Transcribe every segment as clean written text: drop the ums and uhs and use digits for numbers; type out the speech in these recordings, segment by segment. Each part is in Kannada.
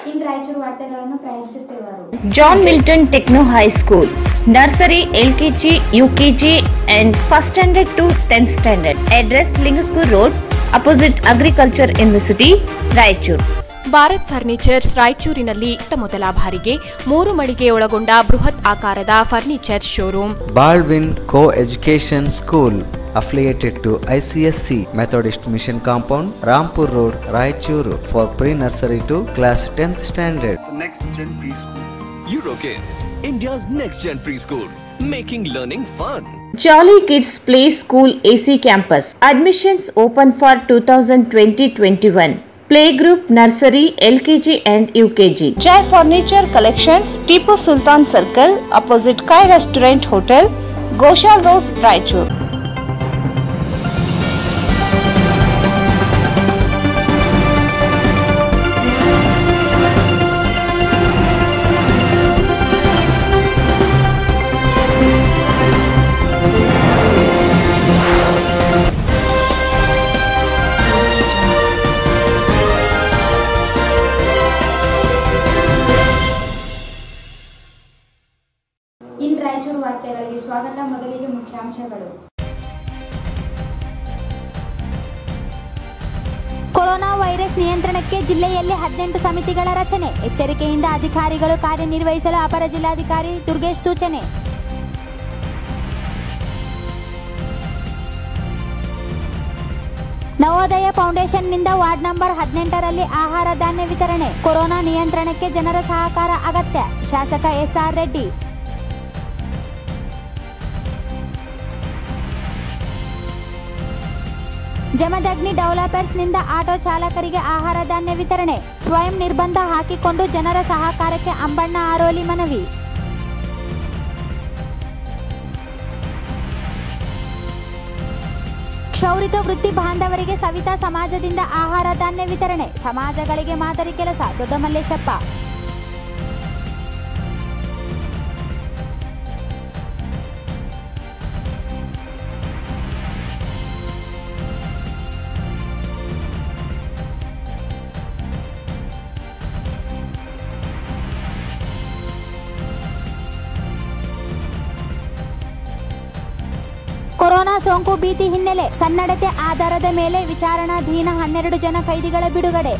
ಇನ್ ರಾಯಚೂರು ವಾರ್ತೆಗಳನ್ನು ಪ್ರಾಯೋಜಿಸುತ್ತಿರುವರು John Milton techno high school, nursery, LKG, UKG and first standard to 10th standard. Address Lingaspur Road, opposite Agriculture University, Raichur. Bharat furnitures ರಾಯಚೂರಿನಲ್ಲಿ ಮೊದಲ ಬಾರಿಗೆ 3 ಮಳಿಗೆ ಒಳಗೊಂಡ ಬೃಹತ್ ಆಕಾರದ furniture showroom. Baldwin co education school affiliated to ICSC Methodist Mission Compound, Rampur Road, Raichur for pre-nursery to class 10th standard. The next gen preschool. Eurokids, India's next gen preschool, making learning fun. Jolly Kids Play School AC Campus. Admissions open for 2020-21. Playgroup, nursery, LKG and UKG. Jai Furniture Collections, Tipu Sultan Circle, opposite Kai Restaurant Hotel, Goshal Road, Raichur. In Raichur ವಾರ್ತೆಗಳಿಗೆ ಸ್ವಾಗತ. ಮೊದಲಿಗೆ ಮುಖ್ಯಾಂಶಗಳು. ಕೊರೋನಾ ವೈರಸ್ ನಿಯಂತ್ರಣಕ್ಕೆ ಜಿಲ್ಲೆಯಲ್ಲಿ 18 ಸಮಿತಿಗಳ ರಚನೆ. ಎಚ್ಚರಿಕೆಯಿಂದ ಅಧಿಕಾರಿಗಳು ಕಾರ್ಯನಿರ್ವಹಿಸಲು ಅಪರ ಜಿಲ್ಲಾಧಿಕಾರಿ ದುರ್ಗೇಶ್ ಸೂಚನೆ. ನವೋದಯ ಫೌಂಡೇಶನ್ನಿಂದ ವಾರ್ಡ್ ನಂಬರ್ 18ರಲ್ಲಿ ಆಹಾರ ಧಾನ್ಯ ವಿತರಣೆ. ಕೊರೋನಾ ನಿಯಂತ್ರಣಕ್ಕೆ ಜನರ ಸಹಕಾರ ಅಗತ್ಯ. ಶಾಸಕ SR ರೆಡ್ಡಿ. ಜಮದಗ್ನಿ ಡೆವಲಪರ್ಸ್ನಿಂದ ಆಟೋ ಚಾಲಕರಿಗೆ ಆಹಾರ ಧಾನ್ಯ ವಿತರಣೆ. ಸ್ವಯಂ ನಿರ್ಬಂಧ ಹಾಕಿಕೊಂಡು ಜನರ ಸಹಕಾರಕ್ಕೆ ಅಂಬಣ್ಣ ಆರೋಲಿ ಮನವಿ. ಕ್ಷೌರಿಕ ವೃತ್ತಿ ಬಾಂಧವರಿಗೆ ಸವಿತಾ ಸಮಾಜದಿಂದ ಆಹಾರ ಧಾನ್ಯ ವಿತರಣೆ. ಸಮಾಜಗಳಿಗೆ ಮಾದರಿ ಕೆಲಸ. ದೊಡ್ಡಮಲ್ಲೇಶಪ್ಪ. ಕೊರೋನಾ ಸೋಂಕು ಭೀತಿ ಹಿನ್ನೆಲೆ ಸನ್ನಡತೆ ಆಧಾರದ ಮೇಲೆ ವಿಚಾರಣಾಧೀನ 12 ಜನ ಕೈದಿಗಳ ಬಿಡುಗಡೆ.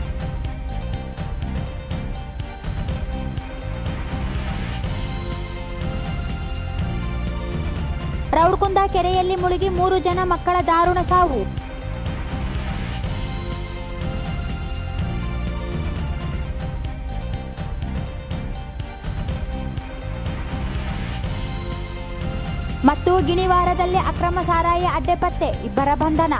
ರೌಡ್ಕುಂದ ಕೆರೆಯಲ್ಲಿ ಮುಳುಗಿ 3 ಜನ ಮಕ್ಕಳ ದಾರುಣ ಸಾವು. ಮತ್ತು ಗಿಣಿವಾರದಲ್ಲಿ ಅಕ್ರಮ ಸಾರಾಯಿ ಅಡ್ಡೆ ಪತ್ತೆ, 2 ಬಂಧನ.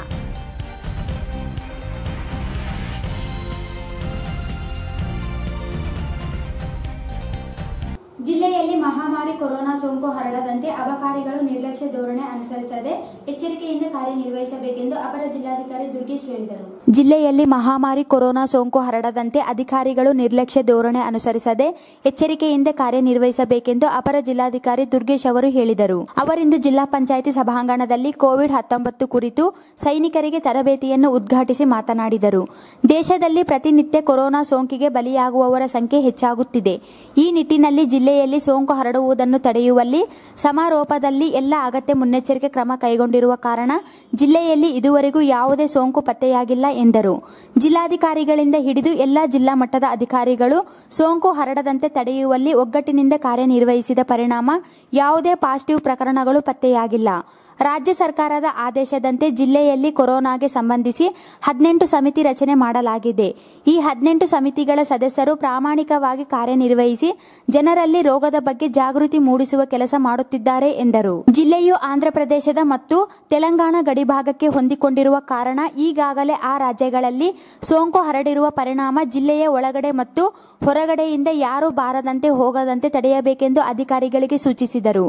ಜಿಲ್ಲೆಯಲ್ಲಿ ಮಹಾಮಾರಿ ಕೊರೋನಾ ಸೋಂಕು ಹರಡದಂತೆ ಅಬಕಾರಿಗಳು ನಿರ್ಲಕ್ಷ್ಯ ಧೋರಣೆ ಅನುಸರಿಸದೆ ಎಚ್ಚರಿಕೆಯಿಂದ ಕಾರ್ಯನಿರ್ವಹಿಸಬೇಕೆಂದು ಅಪರ ಜಿಲ್ಲಾಧಿಕಾರಿ ದುರ್ಗೇಶ್ ಹೇಳಿದರು. ಜಿಲ್ಲೆಯಲ್ಲಿ ಮಹಾಮಾರಿ ಕೊರೋನಾ ಸೋಂಕು ಹರಡದಂತೆ ಅಧಿಕಾರಿಗಳು ನಿರ್ಲಕ್ಷ್ಯ ಧೋರಣೆ ಅನುಸರಿಸದೆ ಎಚ್ಚರಿಕೆಯಿಂದ ಕಾರ್ಯನಿರ್ವಹಿಸಬೇಕೆಂದು ಅಪರ ಜಿಲ್ಲಾಧಿಕಾರಿ ದುರ್ಗೇಶ್ ಅವರು ಹೇಳಿದರು. ಅವರಿಂದು ಜಿಲ್ಲಾ ಪಂಚಾಯಿತಿ ಸಭಾಂಗಣದಲ್ಲಿ ಕೋವಿಡ್-19 ಕುರಿತು ಸೈನಿಕರಿಗೆ ತರಬೇತಿಯನ್ನು ಉದ್ಘಾಟಿಸಿ ಮಾತನಾಡಿದರು. ದೇಶದಲ್ಲಿ ಪ್ರತಿನಿತ್ಯ ಕೊರೋನಾ ಸೋಂಕಿಗೆ ಬಲಿಯಾಗುವವರ ಸಂಖ್ಯೆ ಹೆಚ್ಚಾಗುತ್ತಿದೆ. ಈ ನಿಟ್ಟಿನಲ್ಲಿ ಜಿಲ್ಲೆಯಲ್ಲಿ ಸೋಂಕು ಹರಡುವುದನ್ನು ತಡೆಯುವಲ್ಲಿ ಸಮಾರೋಪದಲ್ಲಿ ಎಲ್ಲ ಅಗತ್ಯ ಮುನ್ನೆಚ್ಚರಿಕೆ ಕ್ರಮ ಕೈಗೊಂಡಿರುವ ಕಾರಣ ಜಿಲ್ಲೆಯಲ್ಲಿ ಇದುವರೆಗೂ ಯಾವುದೇ ಸೋಂಕು ಪತ್ತೆಯಾಗಿಲ್ಲ ಎಂದರು. ಜಿಲ್ಲಾಧಿಕಾರಿಗಳಿಂದ ಹಿಡಿದು ಎಲ್ಲ ಜಿಲ್ಲಾ ಮಟ್ಟದ ಅಧಿಕಾರಿಗಳು ಸೋಂಕು ಹರಡದಂತೆ ತಡೆಯುವಲ್ಲಿ ಒಗ್ಗಟ್ಟಿನಿಂದ ಕಾರ್ಯನಿರ್ವಹಿಸಿದ ಪರಿಣಾಮ ಯಾವುದೇ ಪಾಸಿಟಿವ್ ಪ್ರಕರಣಗಳು ಪತ್ತೆಯಾಗಿಲ್ಲ. ರಾಜ್ಯ ಸರ್ಕಾರದ ಆದೇಶದಂತೆ ಜಿಲ್ಲೆಯಲ್ಲಿ ಕೊರೋನಾಗೆ ಸಂಬಂಧಿಸಿ 18 ಸಮಿತಿ ರಚನೆ ಮಾಡಲಾಗಿದೆ. ಈ 18 ಸಮಿತಿಗಳ ಸದಸ್ಯರು ಪ್ರಾಮಾಣಿಕವಾಗಿ ಕಾರ್ಯನಿರ್ವಹಿಸಿ ಜನರಲ್ಲಿ ರೋಗದ ಬಗ್ಗೆ ಜಾಗೃತಿ ಮೂಡಿಸುವ ಕೆಲಸ ಮಾಡುತ್ತಿದ್ದಾರೆ ಎಂದರು. ಜಿಲ್ಲೆಯು ಆಂಧ್ರಪ್ರದೇಶದ ಮತ್ತು ತೆಲಂಗಾಣ ಗಡಿಭಾಗಕ್ಕೆ ಹೊಂದಿಕೊಂಡಿರುವ ಕಾರಣ ಈಗಾಗಲೇ ಆ ರಾಜ್ಯಗಳಲ್ಲಿ ಸೋಂಕು ಹರಡಿರುವ ಪರಿಣಾಮ ಜಿಲ್ಲೆಯ ಒಳಗಡೆ ಮತ್ತು ಹೊರಗಡೆಯಿಂದ ಯಾರೂ ಬಾರದಂತೆ ಹೋಗದಂತೆ ತಡೆಯಬೇಕೆಂದು ಅಧಿಕಾರಿಗಳಿಗೆ ಸೂಚಿಸಿದರು.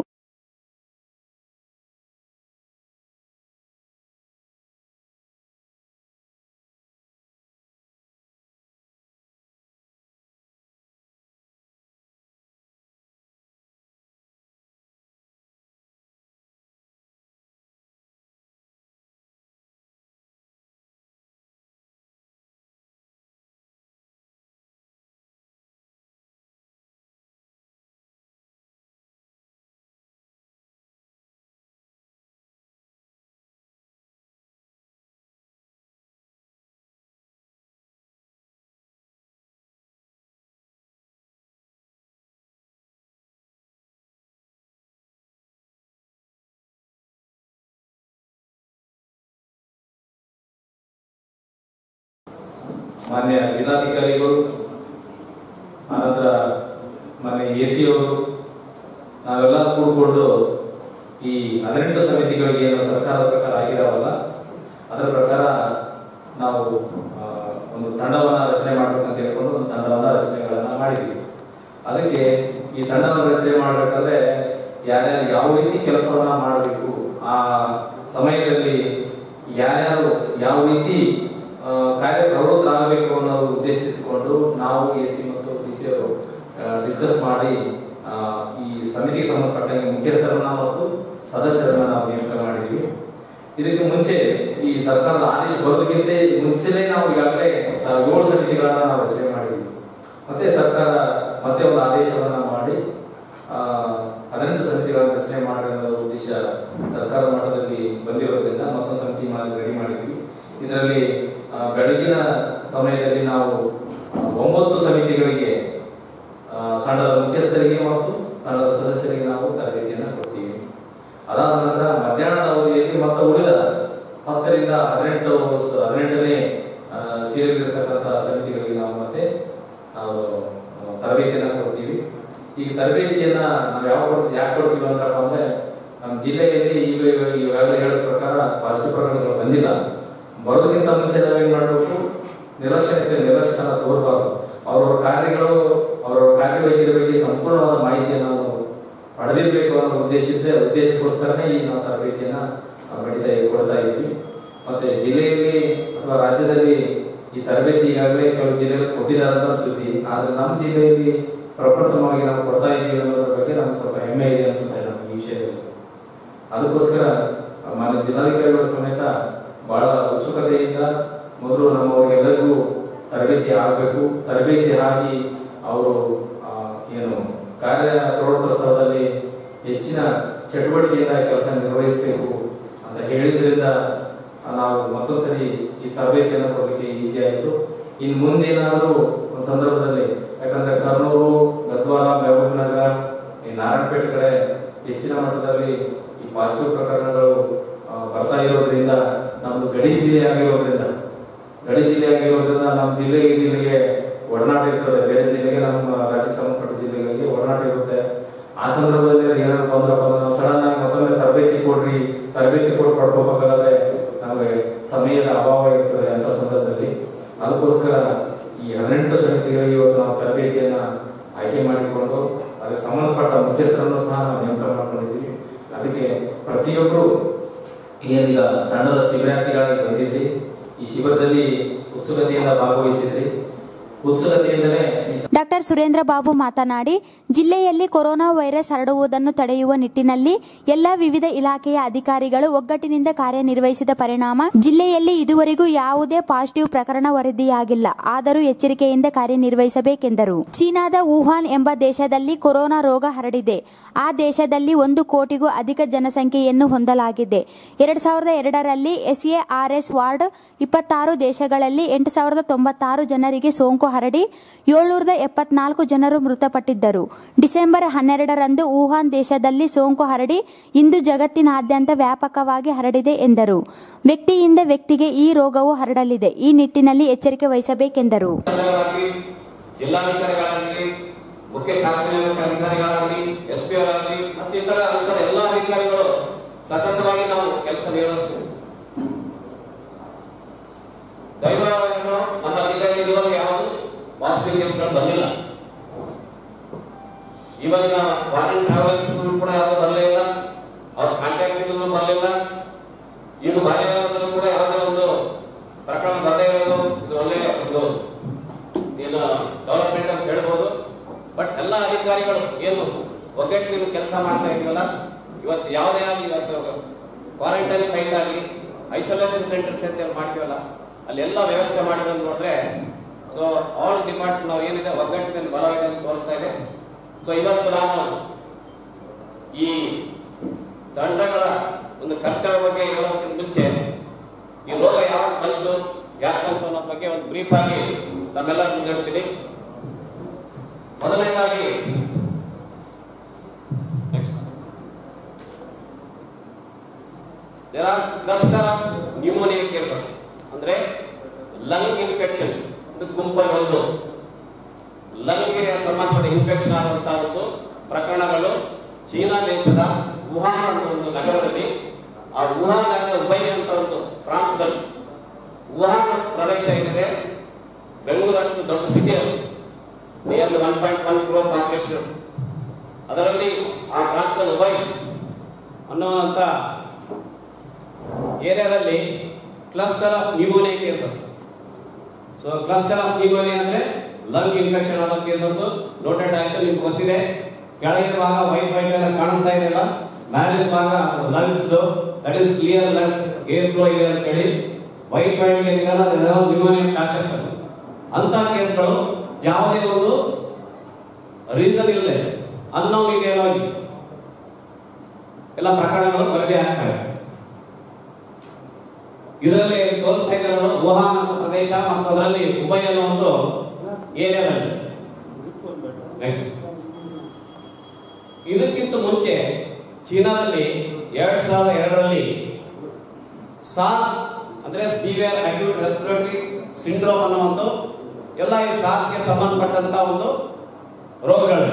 ಮಾನ್ಯ ಜಿಲ್ಲಾಧಿಕಾರಿಗಳು, ಆನಂತರ ಮಾನ್ಯ AC ಅವರು, ನಾವೆಲ್ಲ ಕೂಡಿಕೊಂಡು ಈ 18 ಸಮಿತಿಗಳಿಗೆ ಏನು ಸರ್ಕಾರದ ಪ್ರಕಾರ ಆಗಿರವಲ್ಲ ಅದರ ಪ್ರಕಾರ ನಾವು ಒಂದು ತಂಡವನ್ನು ರಚನೆ ಮಾಡಬೇಕಂತ ಹೇಳ್ಕೊಂಡು ಒಂದು ತಂಡವನ್ನು ರಚನೆಗಳನ್ನು ಮಾಡಿದ್ವಿ. ಅದಕ್ಕೆ ಈ ತಂಡವನ್ನು ರಚನೆ ಮಾಡಬೇಕಾದ್ರೆ ಯಾರ್ಯಾರು ಯಾವ ರೀತಿ ಕೆಲಸವನ್ನ ಮಾಡಬೇಕು, ಆ ಸಮಯದಲ್ಲಿ ಯಾರ್ಯಾರು ಯಾವ ರೀತಿ ಕಾರ್ಯಪ್ರವೃತ್ತರಾಗಬೇಕು ಅನ್ನೋ ಉದ್ದೇಶ ಇಟ್ಕೊಂಡು ನಾವು AC ಮತ್ತು DC ಅವರು ಡಿಸ್ಕಸ್ ಮಾಡಿ ಈ ಸಮಿತಿಗೆ ಸಂಬಂಧಪಟ್ಟಂಗೆ ಮುಖ್ಯಸ್ಥರನ್ನ ಮತ್ತು ಸದಸ್ಯರನ್ನ ನಾವು ನೇಮಕ ಮಾಡಿದ್ವಿ. ಇದಕ್ಕೆ ಮುಂಚೆ ಈ ಸರ್ಕಾರದ ಆದೇಶ ಬರೋದಕ್ಕಿಂತ ಮುಂಚೆನೇ ನಾವು ಈಗಾಗಲೇ 7 ಸಮಿತಿಗಳನ್ನ ನಾವು ರಚನೆ ಮಾಡಿದ್ವಿ. ಮತ್ತೆ ಸರ್ಕಾರ ಮತ್ತೆ ಒಂದು ಆದೇಶವನ್ನ ಮಾಡಿ 18 ಸಮಿತಿಗಳನ್ನು ರಚನೆ ಮಾಡುವ ಉದ್ದೇಶ ಸರ್ಕಾರದ ಮಟ್ಟದಲ್ಲಿ ಬಂದಿರೋದ್ರಿಂದ ಮತ್ತೊಂದು ಸಮಿತಿ ರೆಡಿ ಮಾಡಿದ್ವಿ. ಇದರಲ್ಲಿ ಬೆಳಗಿನ ಸಮಯದಲ್ಲಿ ನಾವು 9 ಸಮಿತಿಗಳಿಗೆ ತಂಡದ ಮುಖ್ಯಸ್ಥರಿಗೆ ಮತ್ತು ತಂಡದ ಸದಸ್ಯರಿಗೆ ನಾವು ತರಬೇತಿಯನ್ನು ಕೊಡ್ತೀವಿ. ಅದಾದ ನಂತರ ಮಧ್ಯಾಹ್ನದ ಅವಧಿಯಲ್ಲಿ ಮತ್ತು ಉಳಿದ 10 ರಿಂದ 18ನೇ ಸೇರಿರ್ತಕ್ಕಂಥ ಸಮಿತಿಗಳಿಗೆ ನಾವು ಮತ್ತೆ ತರಬೇತಿಯನ್ನು ಕೊಡ್ತೀವಿ. ಈ ತರಬೇತಿಯನ್ನ ನಾವು ಯಾಕೆ ಕೊಡ್ತೀವಿ ಅಂದ್ರಪ್ಪ ಅಂದ್ರೆ ನಮ್ಮ ಜಿಲ್ಲೆಯಲ್ಲಿ ಈಗಾಗಲೇ ಹೇಳಿದ ಪ್ರಕಾರ ಪಾಸಿಟಿವ್ ಪ್ರಕರಣಗಳು ಬಂದಿಲ್ಲ. ಬರೋದಕ್ಕಿಂತ ಮುಂಚೆ ನಾವೇನ್ ಮಾಡಬೇಕು, ನಿರ್ಲಕ್ಷ್ಯತನ ತೋರಬಾರದು. ಅವರವರ ಕಾರ್ಯವೈಖರಿ ಬಗ್ಗೆ ಸಂಪೂರ್ಣವಾದ ಮಾಹಿತಿಯನ್ನು ನಾವು ಪಡೆದಿರಬೇಕು ಅನ್ನೋ ಉದ್ದೇಶಕ್ಕೋಸ್ಕರನೇ ಈ ನಾವು ತರಬೇತಿಯನ್ನ ಕೊಡ್ತಾ ಇದ್ವಿ. ಮತ್ತೆ ಜಿಲ್ಲೆಯಲ್ಲಿ ಅಥವಾ ರಾಜ್ಯದಲ್ಲಿ ಈ ತರಬೇತಿ ಈಗಾಗಲೇ ಕೆಲವು ಜಿಲ್ಲೆಗಳು ಕೊಟ್ಟಿದ್ದಾರೆ ಸುದ್ದಿ, ಆದ್ರೆ ನಮ್ಮ ಜಿಲ್ಲೆಯಲ್ಲಿ ಪ್ರಪ್ರಥಮವಾಗಿ ನಾವು ಕೊಡ್ತಾ ಇದ್ದೀವಿ ಅನ್ನೋದ್ರ ಬಗ್ಗೆ ನಮ್ಗೆ ಸ್ವಲ್ಪ ಹೆಮ್ಮೆ ಇದೆ ಅನ್ಸುತ್ತೆ ನಮ್ಗೆ ಈ ವಿಷಯದಲ್ಲಿ. ಅದಕ್ಕೋಸ್ಕರ ಮಾನ್ಯ ಜಿಲ್ಲಾಧಿಕಾರಿಗಳ ಸಮೇತ ಬಹಳ ಉತ್ಸುಕತೆಯಿಂದ ಮೊದಲು ನಮ್ಮವರಿಗೆಲ್ಲರಿಗೂ ತರಬೇತಿ ಆಗಬೇಕು, ತರಬೇತಿ ಆಗಿ ಅವರು ಏನು ಕಾರ್ಯಪ್ರವೃತ್ತ ಸ್ಥಳದಲ್ಲಿ ಹೆಚ್ಚಿನ ಚಟುವಟಿಕೆಯಿಂದ ಕೆಲಸ ನಿರ್ವಹಿಸಬೇಕು ಅಂತ ಹೇಳಿದ್ರಿಂದ ನಾವು ಮತ್ತೊಂದ್ಸರಿ ಈ ತರಬೇತಿಯನ್ನು ಕೊಡಲಿಕ್ಕೆ ಈಸಿ ಆಯಿತು. ಇನ್ನು ಮುಂದೇನಾದರೂ ಒಂದು ಸಂದರ್ಭದಲ್ಲಿ, ಯಾಕಂದ್ರೆ ಕರ್ನೂರು, ಗದ್ವಾಲ, ಬೆಳಗುನಗರ, ಈ ನಾರಾಯಣಪೇಟೆ ಕಡೆ ಹೆಚ್ಚಿನ ಮಟ್ಟದಲ್ಲಿ ಈ ಪಾಸಿಟಿವ್ ಪ್ರಕರಣಗಳು ಬರ್ತಾ ಇರೋದ್ರಿಂದ, ನಮ್ದು ಗಡಿ ಜಿಲ್ಲೆ ಆಗಿರೋದ್ರಿಂದ ನಮ್ಮ ಜಿಲ್ಲೆಗೆ ಒಡನಾಟ ಇರ್ತದೆ. ಬೇರೆ ಜಿಲ್ಲೆಗೆ, ನಮ್ಮ ರಾಜ್ಯಕ್ಕೆ ಸಂಬಂಧಪಟ್ಟ ಜಿಲ್ಲೆಗಳಿಗೆ ಒಡನಾಟ ಇರುತ್ತೆ. ಆ ಸಂದರ್ಭದಲ್ಲಿ ಏನಾದ್ರು ಬಂದ್ರಪ್ಪ ನಾವು ಸಡನ್ ಆಗಿ ಮತ್ತೊಮ್ಮೆ ತರಬೇತಿ ಕೊಟ್ಟು ಪಡ್ಕೋಬೇಕಾದ್ರೆ ನಮಗೆ ಸಮಯದ ಅಭಾವ ಇರ್ತದೆ ಅಂತ ಸಂದರ್ಭದಲ್ಲಿ. ಅದಕ್ಕೋಸ್ಕರ ಈ 18 ಸಮಿತಿಗಳಿಗೆ ಇವತ್ತು ನಾವು ತರಬೇತಿಯನ್ನ ಆಯ್ಕೆ ಮಾಡಿಕೊಂಡು ಅದಕ್ಕೆ ಸಂಬಂಧಪಟ್ಟ ಮುಖ್ಯಸ್ಥರನ್ನು ಸಹ ನಾವು ನೇಮಕ ಮಾಡ್ಕೊಂಡಿದ್ದೀವಿ. ಅದಕ್ಕೆ ಪ್ರತಿಯೊಬ್ಬರು ಏನೀಗ ತಂಡದ ಶಿಬಿರಾರ್ಥಿಗಳಾಗಿ ಬಂದಿದ್ರಿ, ಈ ಶಿಬಿರದಲ್ಲಿ ಉತ್ಸುಕತೆಯಿಂದ ಭಾಗವಹಿಸಿದ್ರಿ. ಡಾಕ್ಟರ್ ಸುರೇಂದ್ರ ಬಾಬು ಮಾತನಾಡಿ, ಜಿಲ್ಲೆಯಲ್ಲಿ ಕೊರೋನಾ ವೈರಸ್ ಹರಡುವುದನ್ನು ತಡೆಯುವ ನಿಟ್ಟಿನಲ್ಲಿ ಎಲ್ಲ ವಿವಿಧ ಇಲಾಖೆಯ ಅಧಿಕಾರಿಗಳು ಒಗ್ಗಟ್ಟಿನಿಂದ ಕಾರ್ಯನಿರ್ವಹಿಸಿದ ಪರಿಣಾಮ ಜಿಲ್ಲೆಯಲ್ಲಿ ಇದುವರೆಗೂ ಯಾವುದೇ ಪಾಸಿಟಿವ್ ಪ್ರಕರಣ ವರದಿಯಾಗಿಲ್ಲ. ಆದರೂ ಎಚ್ಚರಿಕೆಯಿಂದ ಕಾರ್ಯನಿರ್ವಹಿಸಬೇಕೆಂದರು. ಚೀನಾದ ವುಹಾನ್ ಎಂಬ ದೇಶದಲ್ಲಿ ಕೊರೋನಾ ರೋಗ ಹರಡಿದೆ. ಆ ದೇಶದಲ್ಲಿ 1 ಕೋಟಿಗೂ ಅಧಿಕ ಜನಸಂಖ್ಯೆಯನ್ನು ಹೊಂದಲಾಗಿದೆ. 2002ರಲ್ಲಿ SARS ವಾರ್ಡ್ 26 ದೇಶಗಳಲ್ಲಿ 8,096 ಜನರಿಗೆ ಸೋಂಕು ಹರಡಿ 774 ಜನರು ಮೃತಪಟ್ಟಿದ್ದರು. ಡಿಸೆಂಬರ್ 12ರಂದು ವುಹಾನ್ ದೇಶದಲ್ಲಿ ಸೋಂಕು ಹರಡಿ ಇಂದು ಜಗತ್ತಿನಾದ್ಯಂತ ವ್ಯಾಪಕವಾಗಿ ಹರಡಿದೆ ಎಂದರು. ವ್ಯಕ್ತಿಯಿಂದ ವ್ಯಕ್ತಿಗೆ ಈ ರೋಗವು ಹರಡಲಿದೆ. ಈ ನಿಟ್ಟಿನಲ್ಲಿ ಎಚ್ಚರಿಕೆ ವಹಿಸಬೇಕೆಂದರು. ಮುಖ್ಯ ಕಾರ್ಯನಿರ್ವಹಣಾಧಿಕಾರಿಗಳಾಗಲಿ, SP ಅವರಾಗಲಿ ಮತ್ತಿತರ ಎಲ್ಲ ಅಧಿಕಾರಿಗಳು ಸತತವಾಗಿ ನಾವು ಕೆಲಸ ನಿರ್ವಹಿಸ್ತೇವೆ. ದೈವವನ್ನು ನಮ್ಮ ಜಿಲ್ಲೆಯಲ್ಲಿ ಇರುವವರಿಗೆ ಯಾವುದು ಪಾಸಿಟಿವ್ ಕೇಸ್ಗಳು ಬಂದಿಲ್ಲ. ಇವಾಗ ಫಾರಿನ್ ಟ್ರಾವೆಲ್ಸ್ ಕೂಡ ಯಾವುದು ಬರಲೇ ಇಲ್ಲ, ಅವ್ರ ಕಾಂಟ್ಯಾಕ್ಟ್ ಬರಲಿಲ್ಲ. ಇನ್ನು ಬಾಲ್ಯದಲ್ಲೂ ಕೂಡ ಯಾವುದೇ ಒಂದು ಪ್ರಕರಣ ಬರದೇ ಇರೋದು ಇದು ಒಳ್ಳೆಯ ಒಂದು ಏನು ಡೆವಲಪ್ಮೆಂಟ್ ಅಂತ ಹೇಳ್ಬೋದು. ಬಟ್ ಎಲ್ಲ ಅಧಿಕಾರಿಗಳು ಏನು ಒಗ್ಗಟ್ಟಿನಿಂದ ಕೆಲಸ ಮಾಡ್ತಾ ಇದೀವಲ್ಲ, ಇವತ್ತು ಯಾವುದೇ ಆಗಲಿ, ಇವತ್ತು ಕ್ವಾರಂಟೈನ್ ಸೈಟ್ ಆಗಲಿ, ಐಸೋಲೇಷನ್ ಸೆಂಟರ್ಸ್ ಅಂತ ಮಾಡ್ತೀವಲ್ಲ, ಅಲ್ಲಿ ಎಲ್ಲ ವ್ಯವಸ್ಥೆ ಮಾಡಿರೋದು ನೋಡಿದ್ರೆ ಸೊ ಆಲ್ ಡಿಪಾರ್ಟ್ಸ್ ನಾವು ಏನಿದೆ ಒಗ್ಗಟ್ಟಿನಲ್ಲಿ ಬಲವಾಗಿ ಅಂತ ತೋರಿಸ್ತಾ ಇದೆ. ಸೊ ಇವತ್ತು ನಾನು ಈ ತಂಡಗಳ ಒಂದು ಕರ್ತವ್ಯ ಬಗ್ಗೆ ಹೇಳೋದಕ್ಕಿಂತ ಮುಂಚೆ ಈ ರೋಗ ಯಾವಾಗ ಬಂತು, ಯಾಕಂತ ಅನ್ನೋ ಬಗ್ಗೆ ಒಂದು ಬ್ರೀಫ್ ಆಗಿ ನಮ್ಮೆಲ್ಲ ಮುಂದಿಡ್ತೀನಿ. ಮೊದಲನೇದಾಗಿ there are cluster of pneumonia cases, ಅಂದ್ರೆ ಲಂಗ್ ಇನ್ಫೆಕ್ಷನ್ಸ್ ಗುಂಪಲ್ಲಿ ಒಂದು ಲಂಗ್ಗೆ ಸಂಬಂಧಪಟ್ಟ ಇನ್ಫೆಕ್ಷನ್ ಆದಂತಹ ಒಂದು ಪ್ರಕರಣಗಳು ಚೀನಾ ದೇಶದ ವುಹಾನ್ ಅನ್ನೋ ಒಂದು ನಗರದಲ್ಲಿ, ಆ ವುಹಾನ್ ನಗರದ ಉಬೈ ಅಂತ ಒಂದು ಪ್ರಾಂತದಲ್ಲಿ, ವುಹಾನ್ ಪ್ರದೇಶ ಏನಿದೆ ಬೆಂಗಳೂರಷ್ಟು ದೊಡ್ಡ ಸಿಟಿ ಅದು, ನಿಯರ್ಲಿ 1.1 crore ಪಾಪ್ಯುಲೇಷನ್. ಅದರಲ್ಲಿ ಆ ಪ್ರಾಂತದ ಉಬೈ ಅನ್ನುವಂಥ ಏರಿಯಾದಲ್ಲಿ cluster of pneumonia cases. So cluster of pneumonia ಅಂದ್ರೆ ಲಂಗ್ ಇನ್ಫೆಕ್ಷನ್ ಆದ ಕೇಸಸ್ ನೋಟೆಡ್ ಆಯ್ತು. ನಿಮ್ಗೆ ಗೊತ್ತಿದೆ, ಕೆಳಗಿನ ಭಾಗ ವೈಟ್ ಎಲ್ಲ ಕಾಣಿಸ್ತಾ ಇದೆಯಲ್ಲ, ಮೇಲಿನ ಭಾಗ lungs, that is clear lungs, air flow ಇದೆ ಅಂತ ಹೇಳಿ ವೈಟ್ ಏನಿದೆಯಲ್ಲ ಅದೆಲ್ಲ ನ್ಯೂಮೋನಿಯಾ ಪ್ಯಾಚಸ್ ಅದು. ಅಂತ ಕೇಸ್ಗಳು ಯಾವುದೇ ಒಂದು ರೀಸನ್ ಇಲ್ಲದೆ ಅನ್ನೋನ್ ಇಟಿಯಾಲಜಿ ಎಲ್ಲ ಪ್ರಕರಣಗಳು ವರದಿ ಆಗ್ತವೆ. ಇದರಲ್ಲಿ ತೋರಿಸ್ತಾ ಇದ್ದಾರೆ ವುಹಾನ್ ಪ್ರದೇಶ ಮತ್ತು ಅದರಲ್ಲಿ ಉಬೈ ಅನ್ನೋ ಒಂದು ಏರಿಯಾದಲ್ಲಿ. ನೆಕ್ಸ್ಟ್, ಇದಕ್ಕಿಂತ ಮುಂಚೆ ಚೀನಾದಲ್ಲಿ 2002ರಲ್ಲಿ ಸಾರ್ಸ್ ಅಂದ್ರೆ ಸಿವಿಯರ್ ಅಕ್ಯೂಟ್ ರೆಸ್ಪಿರೇಟರಿ ಸಿಂಡ್ರೋಮ್ ಅನ್ನೋ ಒಂದು ಎಲ್ಲ ಈ ಸಾರ್ಸ್ಗೆ ಸಂಬಂಧಪಟ್ಟಂತ ಒಂದು ರೋಗಗಳು.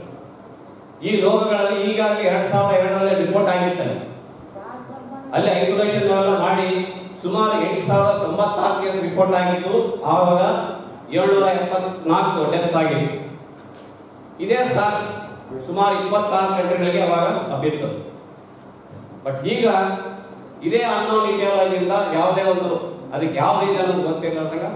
ಈ ರೋಗಗಳಲ್ಲಿ ಈಗಾಗಲೇ 2002ರಲ್ಲಿ ರಿಪೋರ್ಟ್ ಆಗಿರ್ತದೆ. ಅಲ್ಲಿ ಐಸೋಲೇಷನ್ ಮಾಡಿ ಸುಮಾರು 8,096 ಕೇಸ್ ರಿಪೋರ್ಟ್ ಆಗಿತ್ತು. ಆವಾಗ 774 ಡೆತ್ಸ್ ಆಗಿತ್ತು. ಇದೇ ಸಾರ್ಸ್ ಸುಮಾರು 26 ಕಂಟ್ರಿಗಳಿಗೆ ಅವಾಗ ಹಬ್ಬಿತ್ತು. ಬಟ್ ಈಗ ಇದೇ ಅನ್ನೋನ್ ಇಟಿಯಾಲಜಿಯಿಂದ ಯಾವುದೇ ಒಂದು ಅದಕ್ಕೆ ಯಾವ ರೀಸನ್ ಅಂತ ಗೊತ್ತಿರಲಾಗ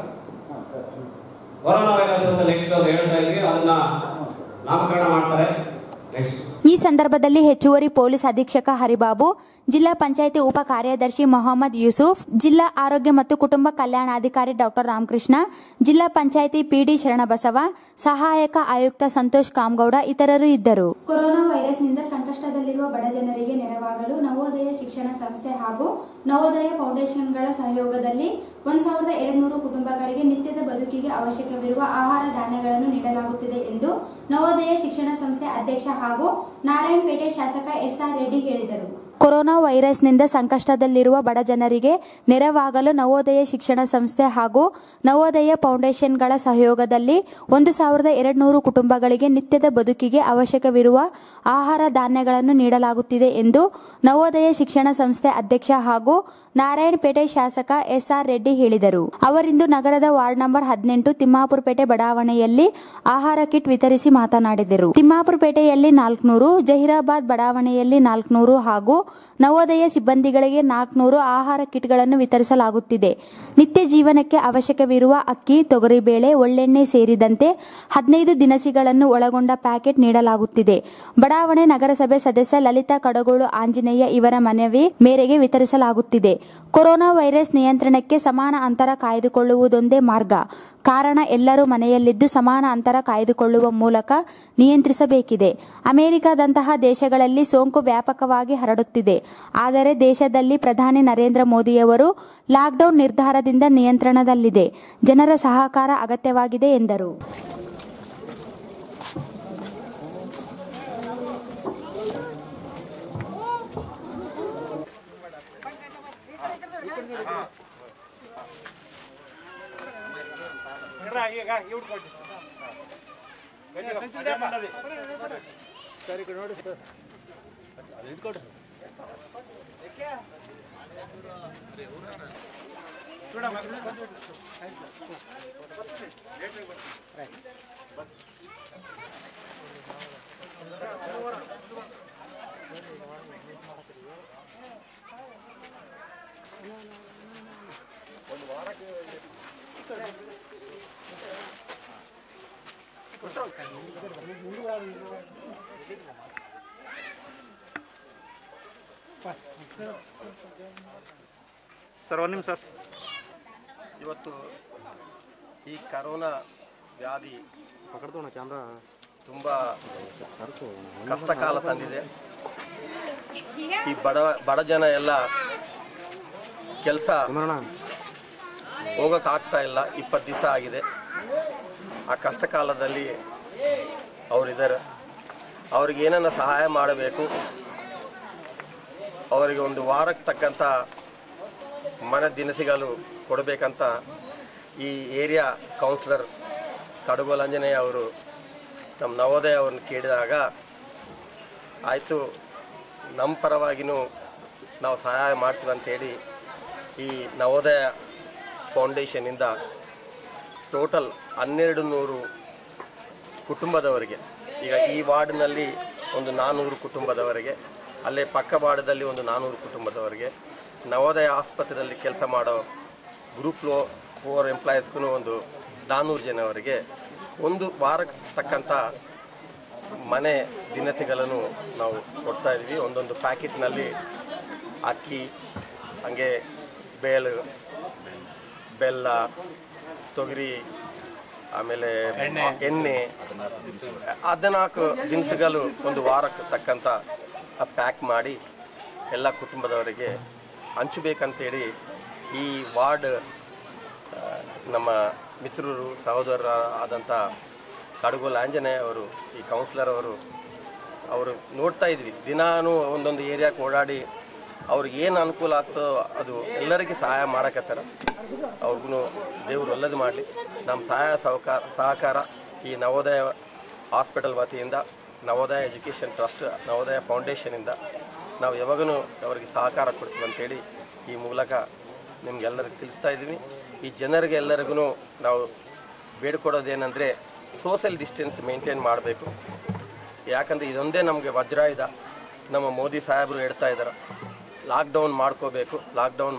ಕೊರೋನಾ ವೈರಸ್ ಅಂತ ನೆಕ್ಸ್ಟ್ ಅವ್ರು ಹೇಳ್ತಾ ಇದ್ವಿ, ಅದನ್ನ ನಾಮಕರಣ ಮಾಡ್ತಾರೆ. ನೆಕ್ಸ್ಟ್, ಈ ಸಂದರ್ಭದಲ್ಲಿ ಹೆಚ್ಚುವರಿ ಪೊಲೀಸ್ ಅಧೀಕ್ಷಕ ಹರಿಬಾಬು, ಜಿಲ್ಲಾ ಪಂಚಾಯಿತಿ ಉಪ ಕಾರ್ಯದರ್ಶಿ ಮೊಹಮ್ಮದ್ ಯೂಸುಫ್, ಜಿಲ್ಲಾ ಆರೋಗ್ಯ ಮತ್ತು ಕುಟುಂಬ ಕಲ್ಯಾಣಾಧಿಕಾರಿ ಡಾಕ್ಟರ್ ರಾಮಕೃಷ್ಣ, ಜಿಲ್ಲಾ ಪಂಚಾಯಿತಿ ಪಿಡಿ ಶರಣಬಸವ, ಸಹಾಯಕ ಆಯುಕ್ತ ಸಂತೋಷ್ ಕಾಮಗೌಡ ಇತರರು ಇದ್ದರು. ಕೊರೋನಾ ವೈರಸ್ನಿಂದ ಸಂಕಷ್ಟದಲ್ಲಿರುವ ಬಡ ಜನರಿಗೆ ನೆರವಾಗಲು ನವೋದಯ ಶಿಕ್ಷಣ ಸಂಸ್ಥೆ ಹಾಗೂ ನವೋದಯ ಫೌಂಡೇಶನ್ಗಳ ಸಹಯೋಗದಲ್ಲಿ 1,200 ಕುಟುಂಬಗಳಿಗೆ ನಿತ್ಯದ ಬದುಕಿಗೆ ಅವಶ್ಯಕವಿರುವ ಆಹಾರ ಧಾನ್ಯಗಳನ್ನು ನೀಡಲಾಗುತ್ತಿದೆ ಎಂದು ನವೋದಯ ಶಿಕ್ಷಣ ಸಂಸ್ಥೆ ಅಧ್ಯಕ್ಷ ಹಾಗೂ ನಾರಾಯಣಪೇಟೆ ಶಾಸಕ ಎಸ್.ಆರ್. ರೆಡ್ಡಿ ಹೇಳಿದರು. ಕೊರೋನಾ ವೈರಸ್ನಿಂದ ಸಂಕಷ್ಟದಲ್ಲಿರುವ ಬಡ ಜನರಿಗೆ ನೆರವಾಗಲು ನವೋದಯ ಶಿಕ್ಷಣ ಸಂಸ್ಥೆ ಹಾಗೂ ನವೋದಯ ಫೌಂಡೇಶನ್ಗಳ ಸಹಯೋಗದಲ್ಲಿ 1,200 ಕುಟುಂಬಗಳಿಗೆ ನಿತ್ಯದ ಬದುಕಿಗೆ ಅವಶ್ಯಕವಿರುವ ಆಹಾರ ಧಾನ್ಯಗಳನ್ನು ನೀಡಲಾಗುತ್ತಿದೆ ಎಂದು ನವೋದಯ ಶಿಕ್ಷಣ ಸಂಸ್ಥೆ ಅಧ್ಯಕ್ಷ ಹಾಗೂ ನಾರಾಯಣಪೇಟೆ ಶಾಸಕ ಎಸ್.ಆರ್. ರೆಡ್ಡಿ ಹೇಳಿದರು. ಅವರಿಂದು ನಗರದ ವಾರ್ಡ್ ನಂಬರ್ 18 ತಿಮ್ಮಾಪುರಪೇಟೆ ಬಡಾವಣೆಯಲ್ಲಿ ಆಹಾರ ಕಿಟ್ ವಿತರಿಸಿ ಮಾತನಾಡಿದರು. ತಿಮ್ಮಾಪುರಪೇಟೆಯಲ್ಲಿ 400, ಜಹೀರಾಬಾದ್ ಬಡಾವಣೆಯಲ್ಲಿ 400 ಹಾಗೂ ನವೋದಯ ಸಿಬ್ಬಂದಿಗಳಿಗೆ 400 ಆಹಾರ ಕಿಟ್ಗಳನ್ನು ವಿತರಿಸಲಾಗುತ್ತಿದೆ. ನಿತ್ಯ ಜೀವನಕ್ಕೆ ಅವಶ್ಯಕವಿರುವ ಅಕ್ಕಿ, ತೊಗರಿಬೇಳೆ, ಒಳ್ಳೆಣ್ಣೆ ಸೇರಿದಂತೆ 15 ದಿನಸಿಗಳನ್ನು ಒಳಗೊಂಡ ಪ್ಯಾಕೆಟ್ ನೀಡಲಾಗುತ್ತಿದೆ. ಬಡಾವಣೆ ನಗರಸಭೆ ಸದಸ್ಯ ಲಲಿತಾ ಕಡಗೋಳು ಆಂಜನೇಯ ಇವರ ಮನವಿ ಮೇರೆಗೆ ವಿತರಿಸಲಾಗುತ್ತಿದೆ. ಕೊರೋನಾ ವೈರಸ್ ನಿಯಂತ್ರಣಕ್ಕೆ ಸಮಾನ ಅಂತರ ಕಾಯ್ದುಕೊಳ್ಳುವುದೊಂದೇ ಮಾರ್ಗ. ಕಾರಣ ಎಲ್ಲರೂ ಮನೆಯಲ್ಲಿದ್ದು ಸಮಾನ ಅಂತರ ಕಾಯ್ದುಕೊಳ್ಳುವ ಮೂಲಕ ನಿಯಂತ್ರಿಸಬೇಕಿದೆ. ಅಮೆರಿಕದಂತಹ ದೇಶಗಳಲ್ಲಿ ಸೋಂಕು ವ್ಯಾಪಕವಾಗಿ ಹರಡುತ್ತಿದೆ. ಆದರೆ ದೇಶದಲ್ಲಿ ಪ್ರಧಾನಿ ನರೇಂದ್ರ ಮೋದಿಯವರು ಲಾಕ್ಡೌನ್ ನಿರ್ಧಾರದಿಂದ ನಿಯಂತ್ರಣದಲ್ಲಿದೆ. ಜನರ ಸಹಕಾರ ಅಗತ್ಯವಾಗಿದೆ ಎಂದರು. ಸರ್ ಒಂದು ನಿಮಿಷ. ಇವತ್ತು ಈ ಕರೋನಾ ವ್ಯಾಧಿ ತುಂಬ ಕಷ್ಟ ಕಾಲ ತಂದಿದೆ. ಈ ಬಡ ಜನ ಎಲ್ಲ ಕೆಲಸ ಹೋಗೋಕ್ಕಾಗ್ತಾ ಇಲ್ಲ. 20 ದಿವಸ ಆಗಿದೆ. ಆ ಕಷ್ಟ ಕಾಲದಲ್ಲಿ ಅವರಿದ್ದಾರೆ. ಅವ್ರಿಗೆ ಏನನ್ನ ಸಹಾಯ ಮಾಡಬೇಕು, ಅವರಿಗೆ ಒಂದು ವಾರಕ್ಕೆ ತಕ್ಕಂಥ ಮನೆ ದಿನಸಿಗಳು ಕೊಡಬೇಕಂತ ಈ ಏರಿಯಾ ಕೌನ್ಸಿಲರ್ ಕಡಗೋಲಾಂಜನೇಯ ಅವರು ನಮ್ಮ ನವೋದಯ ಅವ್ರನ್ನ ಕೇಳಿದಾಗ ಆಯಿತು ನಮ್ಮ ಪರವಾಗಿನೂ ನಾವು ಸಹಾಯ ಮಾಡ್ತೀವಿ ಅಂಥೇಳಿ ಈ ನವೋದಯ ಫೌಂಡೇಶನಿಂದ ಟೋಟಲ್ 1200 ಕುಟುಂಬದವರಿಗೆ, ಈಗ ಈ ವಾರ್ಡ್ನಲ್ಲಿ ಒಂದು 400 ಕುಟುಂಬದವರಿಗೆ, ಅಲ್ಲೇ ಪಕ್ಕ ವಾರ್ಡದಲ್ಲಿ ಒಂದು 400 ಕುಟುಂಬದವರಿಗೆ, ನವೋದಯ ಆಸ್ಪತ್ರೆಯಲ್ಲಿ ಕೆಲಸ ಮಾಡೋ ಗ್ರೂಪ್ 4 ಎಂಪ್ಲಾಯೀಸ್ಗೂ ಒಂದು 400 ಜನವರಿಗೆ ಒಂದು ವಾರಕ್ಕೆ ತಕ್ಕಂಥ ಮನೆ ದಿನಸಿಗಳನ್ನು ನಾವು ಕೊಡ್ತಾ ಇದ್ವಿ. ಒಂದೊಂದು ಪ್ಯಾಕೆಟ್ನಲ್ಲಿ ಅಕ್ಕಿ, ಹಾಗೆ ಬೇಳೆ, ಬೆಲ್ಲ, ತೊಗರಿ, ಆಮೇಲೆ ಎಣ್ಣೆ, 14 ದಿನಸುಗಳು ಒಂದು ವಾರಕ್ಕೆ ತಕ್ಕಂಥ ಪ್ಯಾಕ್ ಮಾಡಿ ಎಲ್ಲ ಕುಟುಂಬದವರಿಗೆ ಹಂಚಬೇಕಂತೇಳಿ ಈ ವಾರ್ಡ್ ನಮ್ಮ ಮಿತ್ರರು ಸಹೋದರ ಆದಂಥ ಕಡಗೋಲ್ ಆಂಜನೇಯ ಅವರು, ಈ ಕೌನ್ಸಿಲರ್ ಅವರು ನೋಡ್ತಾ ಇದ್ವಿ. ದಿನಾನು ಒಂದೊಂದು ಏರಿಯಾಕ್ಕೆ ಓಡಾಡಿ ಅವ್ರಿಗೆ ಏನು ಅನುಕೂಲ ಆಗ್ತದೋ ಅದು ಎಲ್ಲರಿಗೆ ಸಹಾಯ ಮಾಡಕತ್ತಾರ. ಅವ್ರಿಗೂ ದೇವರು ಒಳ್ಳೇದು ಮಾಡಲಿ. ನಮ್ಮ ಸಹಕಾರ ಈ ನವೋದಯ ಹಾಸ್ಪಿಟಲ್ ವತಿಯಿಂದ, ನವೋದಯ ಎಜುಕೇಷನ್ ಟ್ರಸ್ಟ್, ನವೋದಯ ಫೌಂಡೇಶನಿಂದ ನಾವು ಯಾವಾಗೂ ಅವರಿಗೆ ಸಹಕಾರ ಕೊಡ್ತೀವಿ ಅಂತೇಳಿ ಈ ಮೂಲಕ ನಿಮಗೆಲ್ಲರಿಗೂ ತಿಳಿಸ್ತಾ ಇದ್ದೀವಿ. ಈ ಜನರಿಗೆ ಎಲ್ಲರಿಗೂ ನಾವು ಬೇಡ್ಕೊಡೋದೇನೆಂದರೆ ಸೋಷಿಯಲ್ ಡಿಸ್ಟೆನ್ಸ್ ಮೇಂಟೈನ್ ಮಾಡಬೇಕು. ಯಾಕಂದರೆ ಇದೊಂದೇ ನಮಗೆ ವಜ್ರಾಯುಧ. ನಮ್ಮ ಮೋದಿ ಸಾಹೇಬರು ಹೇಳ್ತಾ ಇದ್ದಾರೆ ಲಾಕ್ಡೌನ್ ಮಾಡ್ಕೋಬೇಕು, ಲಾಕ್ಡೌನ್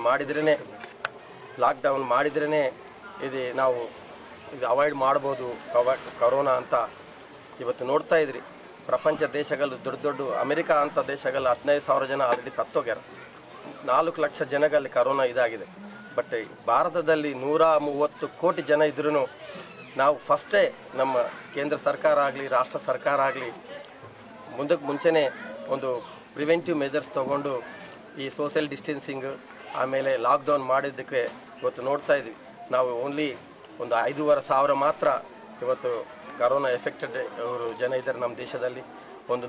ಮಾಡಿದ್ರೇ ಇದು ನಾವು ಇದು ಅವಾಯ್ಡ್ ಮಾಡ್ಬೋದು ಕರೋನಾ ಅಂತ. ಇವತ್ತು ನೋಡ್ತಾ ಇದ್ರಿ ಪ್ರಪಂಚ ದೇಶಗಳು, ದೊಡ್ಡ ಅಮೆರಿಕ ಅಂಥ ದೇಶಗಳು 15,000 ಜನ ಆಲ್ರೆಡಿ ಸತ್ತೋಗ್ಯಾರ. 4 ಲಕ್ಷ ಜನಗಳಲ್ಲಿ ಕರೋನಾ ಇದಾಗಿದೆ. ಬಟ್ ಭಾರತದಲ್ಲಿ 130 ಕೋಟಿ ಜನ ಇದ್ರೂ ನಾವು ಫಸ್ಟೇ ನಮ್ಮ ಕೇಂದ್ರ ಸರ್ಕಾರ ಆಗಲಿ, ರಾಷ್ಟ್ರ ಸರ್ಕಾರ ಆಗಲಿ ಮುಂಚೆನೇ ಒಂದು ಪ್ರಿವೆಂಟಿವ್ ಮೆಜರ್ಸ್ ತೊಗೊಂಡು ಈ ಸೋಷಿಯಲ್ ಡಿಸ್ಟೆನ್ಸಿಂಗ್ ಆಮೇಲೆ ಲಾಕ್ಡೌನ್ ಮಾಡಿದ್ದಕ್ಕೆ ಇವತ್ತು ನೋಡ್ತಾ ಇದ್ವಿ ನಾವು ಓನ್ಲಿ ಒಂದು 5,500 ಮಾತ್ರ ಇವತ್ತು ಕರೋನಾ ಎಫೆಕ್ಟೆಡ್ ಅವರು ಜನ ಇದ್ದಾರೆ ನಮ್ಮ ದೇಶದಲ್ಲಿ. ಒಂದು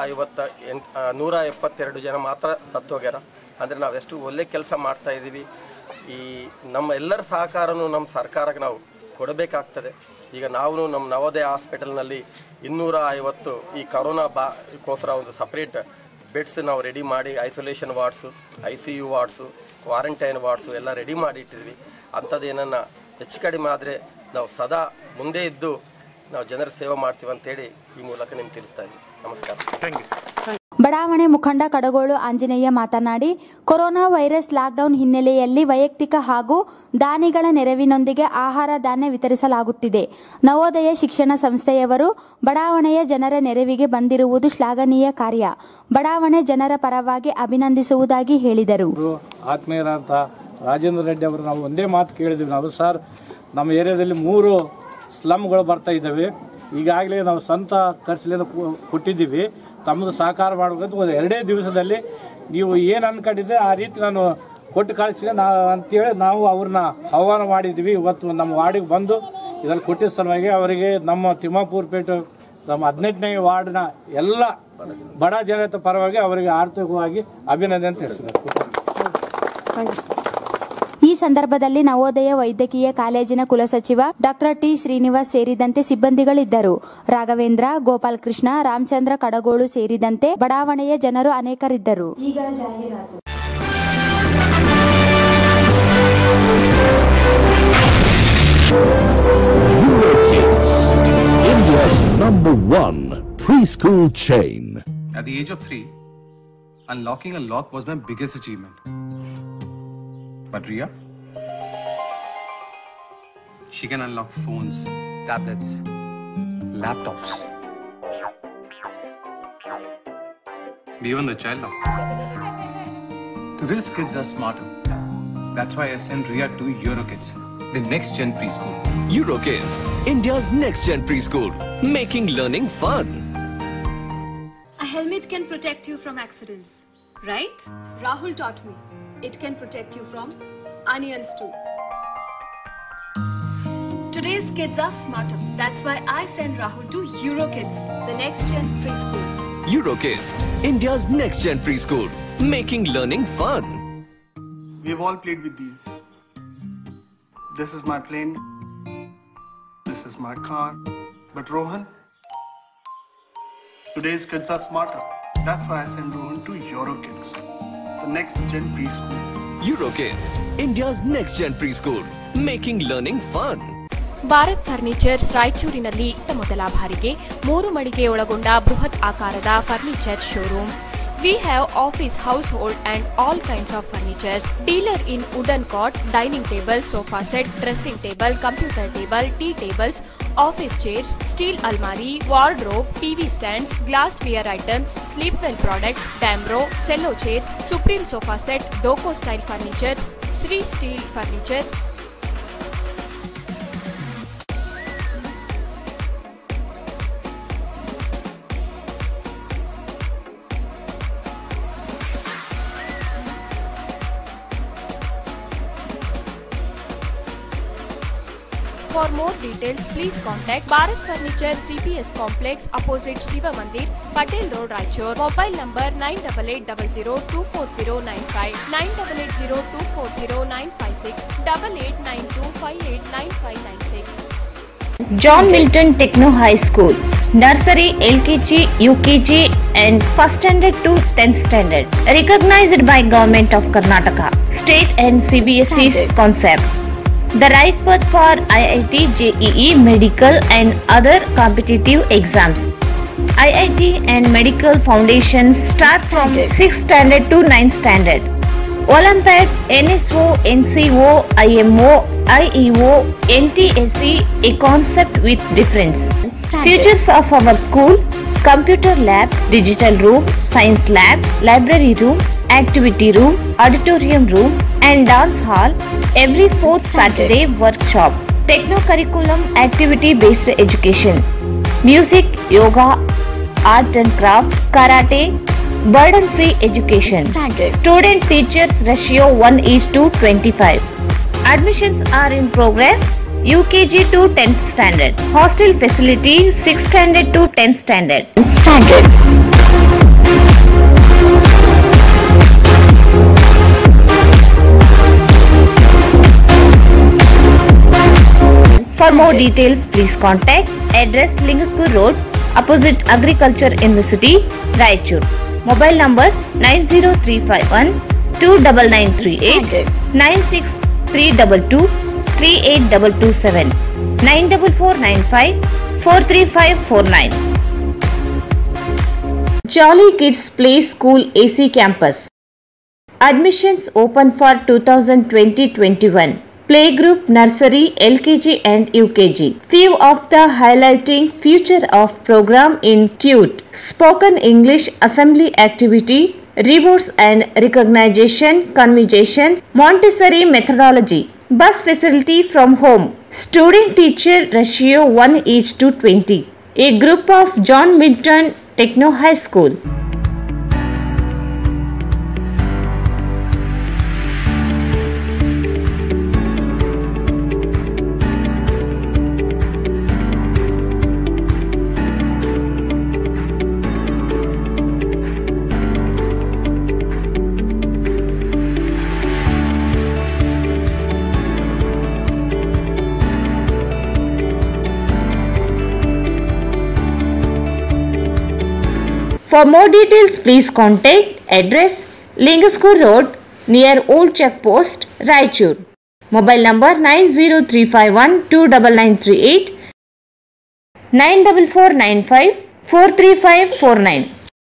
172 ಜನ ಮಾತ್ರ ಸತ್ತೋಗ್ಯಾರ. ಅಂದರೆ ನಾವೆಷ್ಟು ಒಳ್ಳೆ ಕೆಲಸ ಮಾಡ್ತಾ ಇದ್ದೀವಿ. ಈ ನಮ್ಮ ಎಲ್ಲರ ಸಹಕಾರನೂ ನಮ್ಮ ಸರ್ಕಾರಕ್ಕೆ ನಾವು ಕೊಡಬೇಕಾಗ್ತದೆ. ಈಗ ನಾವು ನಮ್ಮ ನವೋದಯ ಹಾಸ್ಪಿಟಲ್ನಲ್ಲಿ 250 ಈ ಕರೋನಾ ಗೋಸ್ಕರ ಒಂದು ಸಪ್ರೇಟ್ ಬೆಡ್ಸ್ ನಾವು ರೆಡಿ ಮಾಡಿ, isolation wards, ICU wards, quarantine wards ಎಲ್ಲ ರೆಡಿ ಮಾಡಿ ಇಟ್ಟಿದ್ವಿ. ಅಂಥದ್ದು ಏನನ್ನ ಹೆಚ್ಚು ಕಡಿಮೆ ಆದರೆ ನಾವು ಸದಾ ಮುಂದೆ ಇದ್ದು ನಾವು ಜನರ ಸೇವೆ ಮಾಡ್ತೀವಿ ಅಂತೇಳಿ ಈ ಮೂಲಕ ನಿಮ್ಗೆ ತಿಳಿಸ್ತಾ ಇದ್ದೀವಿ. ನಮಸ್ಕಾರ. Thank you. ಬಡಾವಣೆ ಮುಖಂಡ ಕಡಗೋಳು ಆಂಜನೇಯ ಮಾತನಾಡಿ, ಕೊರೋನಾ ವೈರಸ್ ಲಾಕ್ಡೌನ್ ಹಿನ್ನೆಲೆಯಲ್ಲಿ ವೈಯಕ್ತಿಕ ಹಾಗೂ ದಾನಿಗಳ ನೆರವಿನೊಂದಿಗೆ ಆಹಾರ ಧಾನ್ಯ ವಿತರಿಸಲಾಗುತ್ತಿದೆ. ನವೋದಯ ಶಿಕ್ಷಣ ಸಂಸ್ಥೆಯವರು ಬಡಾವಣೆಯ ಜನರ ನೆರವಿಗೆ ಬಂದಿರುವುದು ಶ್ಲಾಘನೀಯ ಕಾರ್ಯ. ಬಡಾವಣೆ ಜನರ ಪರವಾಗಿ ಅಭಿನಂದಿಸುವುದಾಗಿ ಹೇಳಿದರು. ಆತ್ಮೀಯರಾದ ರಾಜೇಂದ್ರ ರೆಡ್ಡಿ ಅವರು ನಾವು ಒಂದೇ ಮಾತು ಕೇಳಿದ್ವಿ. ನಾವು ಸರ್, ನಮ್ಮ ಏರಿಯಾದಲ್ಲಿ 3 ಸ್ಲಮ್ಗಳು ಬರ್ತಾ ಇದ್ದಾವೆ. ಈಗಾಗಲೇ ನಾವು ಸ್ವಂತ ಖರ್ಚಿನಿಂದ ಕೊಟ್ಟಿದ್ದೀವಿ. ತಮ್ಮದು ಸಹಕಾರ ಮಾಡಬೇಕಂತ ಒಂದು 2 ದಿವಸದಲ್ಲಿ ನೀವು ಏನು ಅನ್ಕೊಂಡಿದ್ದೆ ಆ ರೀತಿ ನಾನು ಕೊಟ್ಟು ಕಳಿಸಿದೆ ಅಂತೇಳಿ ನಾವು ಅವ್ರನ್ನ ಆಹ್ವಾನ ಮಾಡಿದ್ವಿ. ಇವತ್ತು ನಮ್ಮ ವಾರ್ಡಿಗೆ ಬಂದು ಇದನ್ನು ಕೊಟ್ಟಿದ್ದ ಸಲುವಾಗಿ ಅವರಿಗೆ ನಮ್ಮ ತಿಮ್ಮಾಪುರ ಪೇಟೆ ನಮ್ಮ 18ನೇ ವಾರ್ಡ್ನ ಎಲ್ಲ ಬಡ ಜನತೆ ಪರವಾಗಿ ಅವರಿಗೆ ಆರ್ಥಿಕವಾಗಿ ಅಭಿನಂದನೆ ತಿಳಿಸಿದ್ದಾರೆ. ಈ ಸಂದರ್ಭದಲ್ಲಿ ನವೋದಯ ವೈದ್ಯಕೀಯ ಕಾಲೇಜಿನ ಕುಲಸಚಿವ ಡಾಕ್ಟರ್ ಟಿ ಶ್ರೀನಿವಾಸ್ ಸೇರಿದಂತೆ ಸಿಬ್ಬಂದಿಗಳಿದ್ದರು. ರಾಘವೇಂದ್ರ, ಗೋಪಾಲ್ ಕೃಷ್ಣ, ರಾಮಚಂದ್ರ ಕಡಗೋಳು ಸೇರಿದಂತೆ ಬಡಾವಣೆಯ ಜನರು ಅನೇಕರಿದ್ದರು. ಈಗ ಜಾಹೀರಾತು. India's #1 preschool chain. At the age of 3, unlocking a lock was my biggest achievement. But Ria, she can unlock phones, tablets, laptops. Even the child lock. Today's kids are smarter. That's why I sent Ria to Eurokids, the next gen preschool. Eurokids, India's next gen preschool, making learning fun. A helmet can protect you from accidents, right? Rahul taught me. It can protect you from onions too. Today's kids are smarter. That's why I send Rahul to Eurokids, the next gen preschool. Eurokids, India's next gen preschool, making learning fun. We've all played with these. this is my plane, this is my car. But Rohan, today's kids are smarter. That's why I send Rohan to EuroKids, the next gen preschool. EuroKids, India's next gen preschool, making learning fun. Bharat furnitures ರಾಯಚೂರಿನಲ್ಲಿ ಮೊದಲ ಬಾರಿಗೆ 3 ಮಳಿಗೆ ಒಳಗೊಂಡ ಬೃಹತ್ ಆಕಾರದ furniture showroom. We have office, household and all kinds of furnitures. Dealer in wooden cot, dining table, sofa set, dressing table, computer table, tea tables, office chairs, steel almari, wardrobe, TV stands, glassware items, sleepwell products, Damro, cello chairs, Supreme sofa set, Doco style furnitures, Sri steel furnitures. For more details, please contact Bharat Furniture CPS Complex opposite Shiva Mandir, Patel Road, Raichur. Mobile number 9880240959, 9880240956, 8892589596. John Milton Techno High School, Nursery, LKG, UKG and 1st standard to 10th standard. Recognized by Government of Karnataka. State and CBSE concept. The right path for IIT, JEE, medical and other competitive exams. IIT and medical foundations start from 6th standard to 9th standard. Olympiads, NSO, NCO, IMO, IEO, NTSE, a concept with difference. Features of our school: computer lab, digital room, science lab, library room, activity room, auditorium room and dance hall. Every 4th Saturday workshop. Techno curriculum activity based education. Music, yoga, art and craft, karate, burden free education. Student teachers ratio 1:25. Admissions are in progress. UKG to 10th standard. Hostel facility 6th standard to 10th standard. For more details, please contact address Lingaspur Road, opposite Agriculture University, Raichur. Mobile number 90351 29938 96322 38227 94495 43549. Jolly Kids Play School AC Campus. Admissions open for 2020-21. Playgroup, nursery, LKG and UKG. Few of the highlighting future of program include spoken English assembly activity, rewards and recognition, conversations, Montessori methodology, bus facility from home, student teacher ratio 1:20. A group of John Milton Techno High School. For more details, please contact address Lingaspur Road near Old Check Post, Raichur. Mobile number 90351 29938 94495 43549.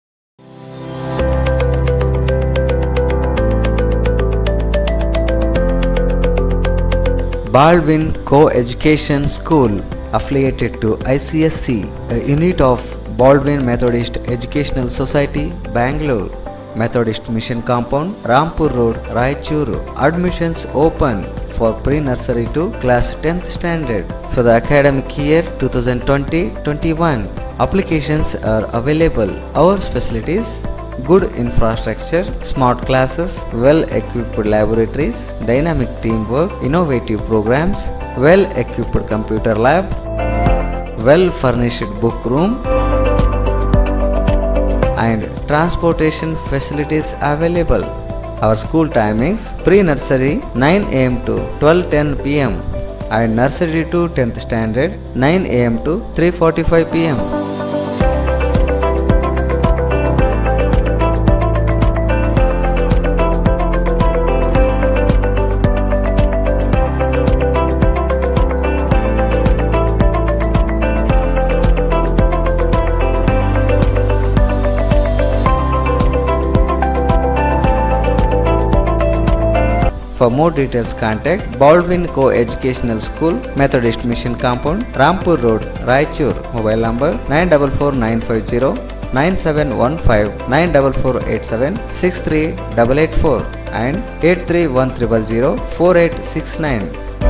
Baldwin Co-Education School affiliated to ICSC, a unit of Baldwin Methodist Educational Society, Bangalore. Methodist Mission Compound, Rampur Road, Raichur. Admissions open for pre-nursery to class 10th standard for the academic year 2020-21. Applications are available. Our specialties: good infrastructure, smart classes, well-equipped laboratories, dynamic teamwork, innovative programs, well-equipped computer lab, well-furnished book room, and transportation facilities available. Our school timings pre-nursery 9 am to 12:10 pm and nursery to 10th standard 9 am to 3:45 pm. For more details, contact Baldwin Co-Educational School, Methodist Mission Compound, Rampur Road, Raichur. Mobile number 944950 9715 94487 63884 and 83100 4869.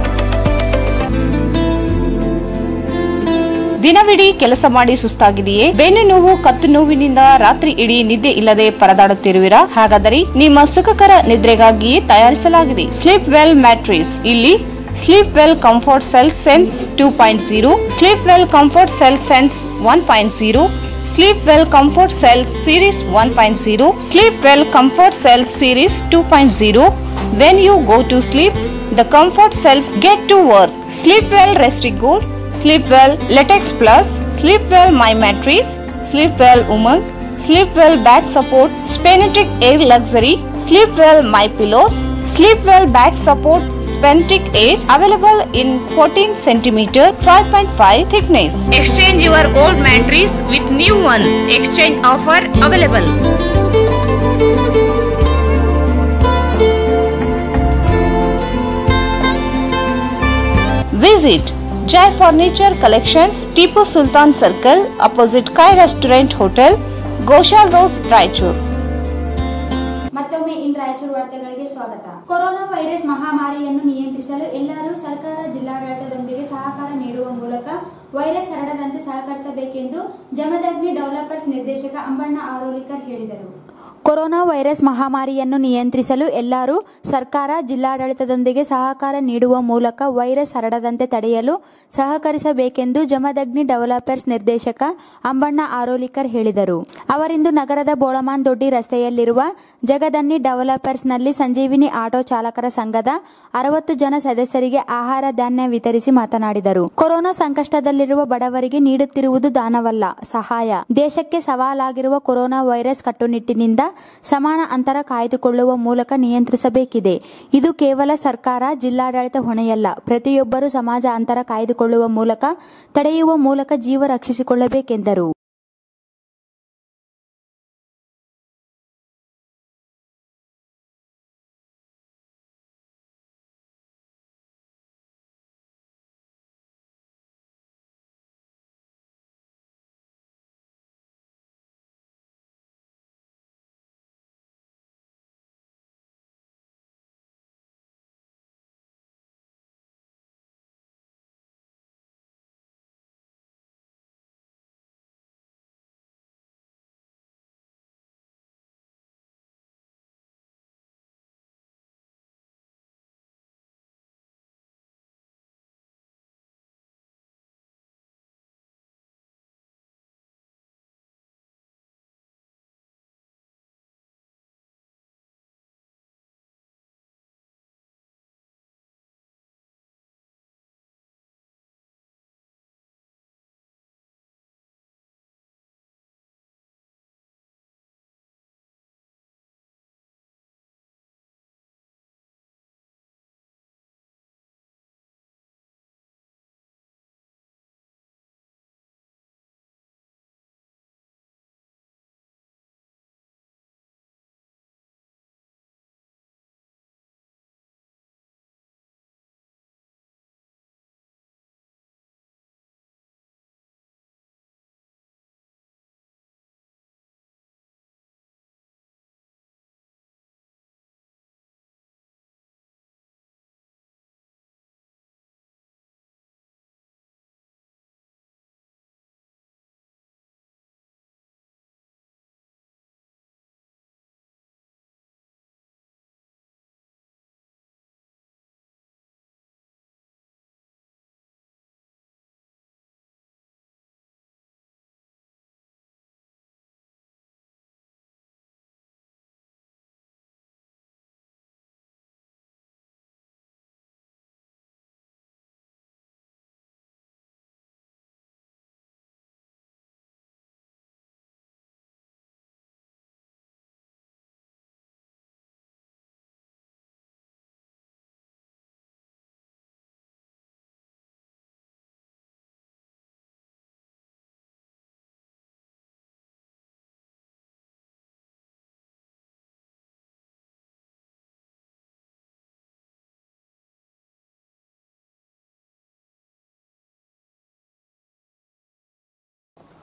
ದಿನವಿಡೀ ಕೆಲಸ ಮಾಡಿ ಸುಸ್ತಾಗಿದೆಯೇ? ಬೆನ್ನು ನೋವು, ಕತ್ತು ನೋವಿನಿಂದ ರಾತ್ರಿ ಇಡೀ ನಿದ್ದೆ ಇಲ್ಲದೆ ಪರದಾಡುತ್ತಿರುವಿರಾ? ಹಾಗಾದರೆ ನಿಮ್ಮ ಸುಖಕರ ನಿದ್ರೆಗಾಗಿಯೇ ತಯಾರಿಸಲಾಗಿದೆ ಸ್ಲೀಪ್ ವೆಲ್ ಮ್ಯಾಟ್ರಿಸ್. ಇಲ್ಲಿ sleep well comfort cell sense 2.0, sleep well comfort cell sense 1.0, sleep well comfort cell series 1.0, sleep well comfort cell series 2.0. When you go to sleep, the comfort cells get to work. Sleep well Restigold, Sleep well Latex Plus, Sleep well My Mattress, Sleep well Umang, Sleep well Back Support, Spenetic Air Luxury, Sleep well My Pillows, Sleep well Back Support, Spenetic Air, available in 14 cm 5.5 thickness. Exchange your old mattress with new one. Exchange offer available. Visit Jai Furniture Collections, Tipu Sultan Circle, opposite Kai Restaurant Hotel, Goshal Road, Raichur. ಮತ್ತೊಮ್ಮೆ ಇನ್ ರಾಯಚೂರು ವಾರ್ತೆಗಳಿಗೆ ಸ್ವಾಗತ. ಕೊರೋನಾ ವೈರಸ್ ಮಹಾಮಾರಿಯನ್ನು ನಿಯಂತ್ರಿಸಲು ಎಲ್ಲರೂ ಸರ್ಕಾರ ಜಿಲ್ಲಾಡಳಿತದೊಂದಿಗೆ ಸಹಕಾರ ನೀಡುವ ಮೂಲಕ ವೈರಸ್ ಹರಡದಂತೆ ಸಹಕರಿಸಬೇಕೆಂದು ಜಮದಗ್ನಿ ಡೆವಲಪರ್ಸ್ ನಿರ್ದೇಶಕ ಅಂಬಣ್ಣ ಆರೋಲಿಕರ್ ಹೇಳಿದರು. ಕೊರೋನಾ ವೈರಸ್ ಮಹಾಮಾರಿಯನ್ನು ನಿಯಂತ್ರಿಸಲು ಎಲ್ಲರೂ ಸರ್ಕಾರ ಜಿಲ್ಲಾಡಳಿತದೊಂದಿಗೆ ಸಹಕಾರ ನೀಡುವ ಮೂಲಕ ವೈರಸ್ ಹರಡದಂತೆ ತಡೆಯಲು ಸಹಕರಿಸಬೇಕೆಂದು ಜಮದಗ್ನಿ ಡೆವಲಪರ್ಸ್ ನಿರ್ದೇಶಕ ಅಂಬಣ್ಣ ಆರೋಲಿಕರ್ ಹೇಳಿದರು. ಅವರಿಂದು ನಗರದ ಬೋಳಮಾನ್ ದೊಡ್ಡಿ ರಸ್ತೆಯಲ್ಲಿರುವ ಜಗದನ್ನಿ ಡೆವಲಪರ್ಸ್ನಲ್ಲಿ ಸಂಜೀವಿನಿ ಆಟೋ ಚಾಲಕರ ಸಂಘದ 60 ಜನ ಸದಸ್ಯರಿಗೆ ಆಹಾರ ಧಾನ್ಯ ವಿತರಿಸಿ ಮಾತನಾಡಿದರು. ಕೊರೋನಾ ಸಂಕಷ್ಟದಲ್ಲಿರುವ ಬಡವರಿಗೆ ನೀಡುತ್ತಿರುವುದು ದಾನವಲ್ಲ, ಸಹಾಯ. ದೇಶಕ್ಕೆ ಸವಾಲಾಗಿರುವ ಕೊರೋನಾ ವೈರಸ್ ಕಟ್ಟುನಿಟ್ಟಿನಿಂದ ಸಮಾನ ಅಂತರ ಕಾಯ್ದುಕೊಳ್ಳುವ ಮೂಲಕ ನಿಯಂತ್ರಿಸಬೇಕಿದೆ. ಇದು ಕೇವಲ ಸರ್ಕಾರ, ಜಿಲ್ಲಾಡಳಿತ ಹೊಣೆಯಲ್ಲ. ಪ್ರತಿಯೊಬ್ಬರೂ ಸಮಾಜ ಅಂತರ ಕಾಯ್ದುಕೊಳ್ಳುವ ಮೂಲಕ, ತಡೆಯುವ ಮೂಲಕ ಜೀವ ರಕ್ಷಿಸಿಕೊಳ್ಳಬೇಕೆಂದರು.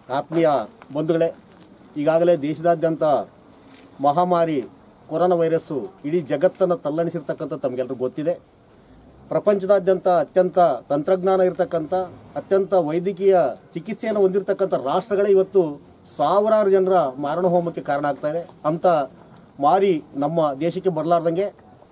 ಆತ್ಮೀಯ ಬಂಧುಗಳೇ, ಈಗಾಗಲೇ ದೇಶದಾದ್ಯಂತ ಮಹಾಮಾರಿ ಕೊರೋನಾ ವೈರಸ್ಸು ಇಡೀ ಜಗತ್ತನ್ನು ತಲ್ಲಣಿಸಿರ್ತಕ್ಕಂಥ ತಮಗೆಲ್ಲರೂ ಗೊತ್ತಿದೆ. ಪ್ರಪಂಚದಾದ್ಯಂತ ಅತ್ಯಂತ ತಂತ್ರಜ್ಞಾನ ಇರತಕ್ಕಂಥ, ಅತ್ಯಂತ ವೈದ್ಯಕೀಯ ಚಿಕಿತ್ಸೆಯನ್ನು ಹೊಂದಿರತಕ್ಕಂಥ ರಾಷ್ಟ್ರಗಳೇ ಇವತ್ತು ಸಾವಿರಾರು ಜನರ ಮಾರಣ ಹೋಮಕ್ಕೆ ಕಾರಣ ಆಗ್ತಾ ಇದೆ. ಅಂಥ ಮಾರಿ ನಮ್ಮ ದೇಶಕ್ಕೆ ಬರಲಾರ್ದಂಗೆ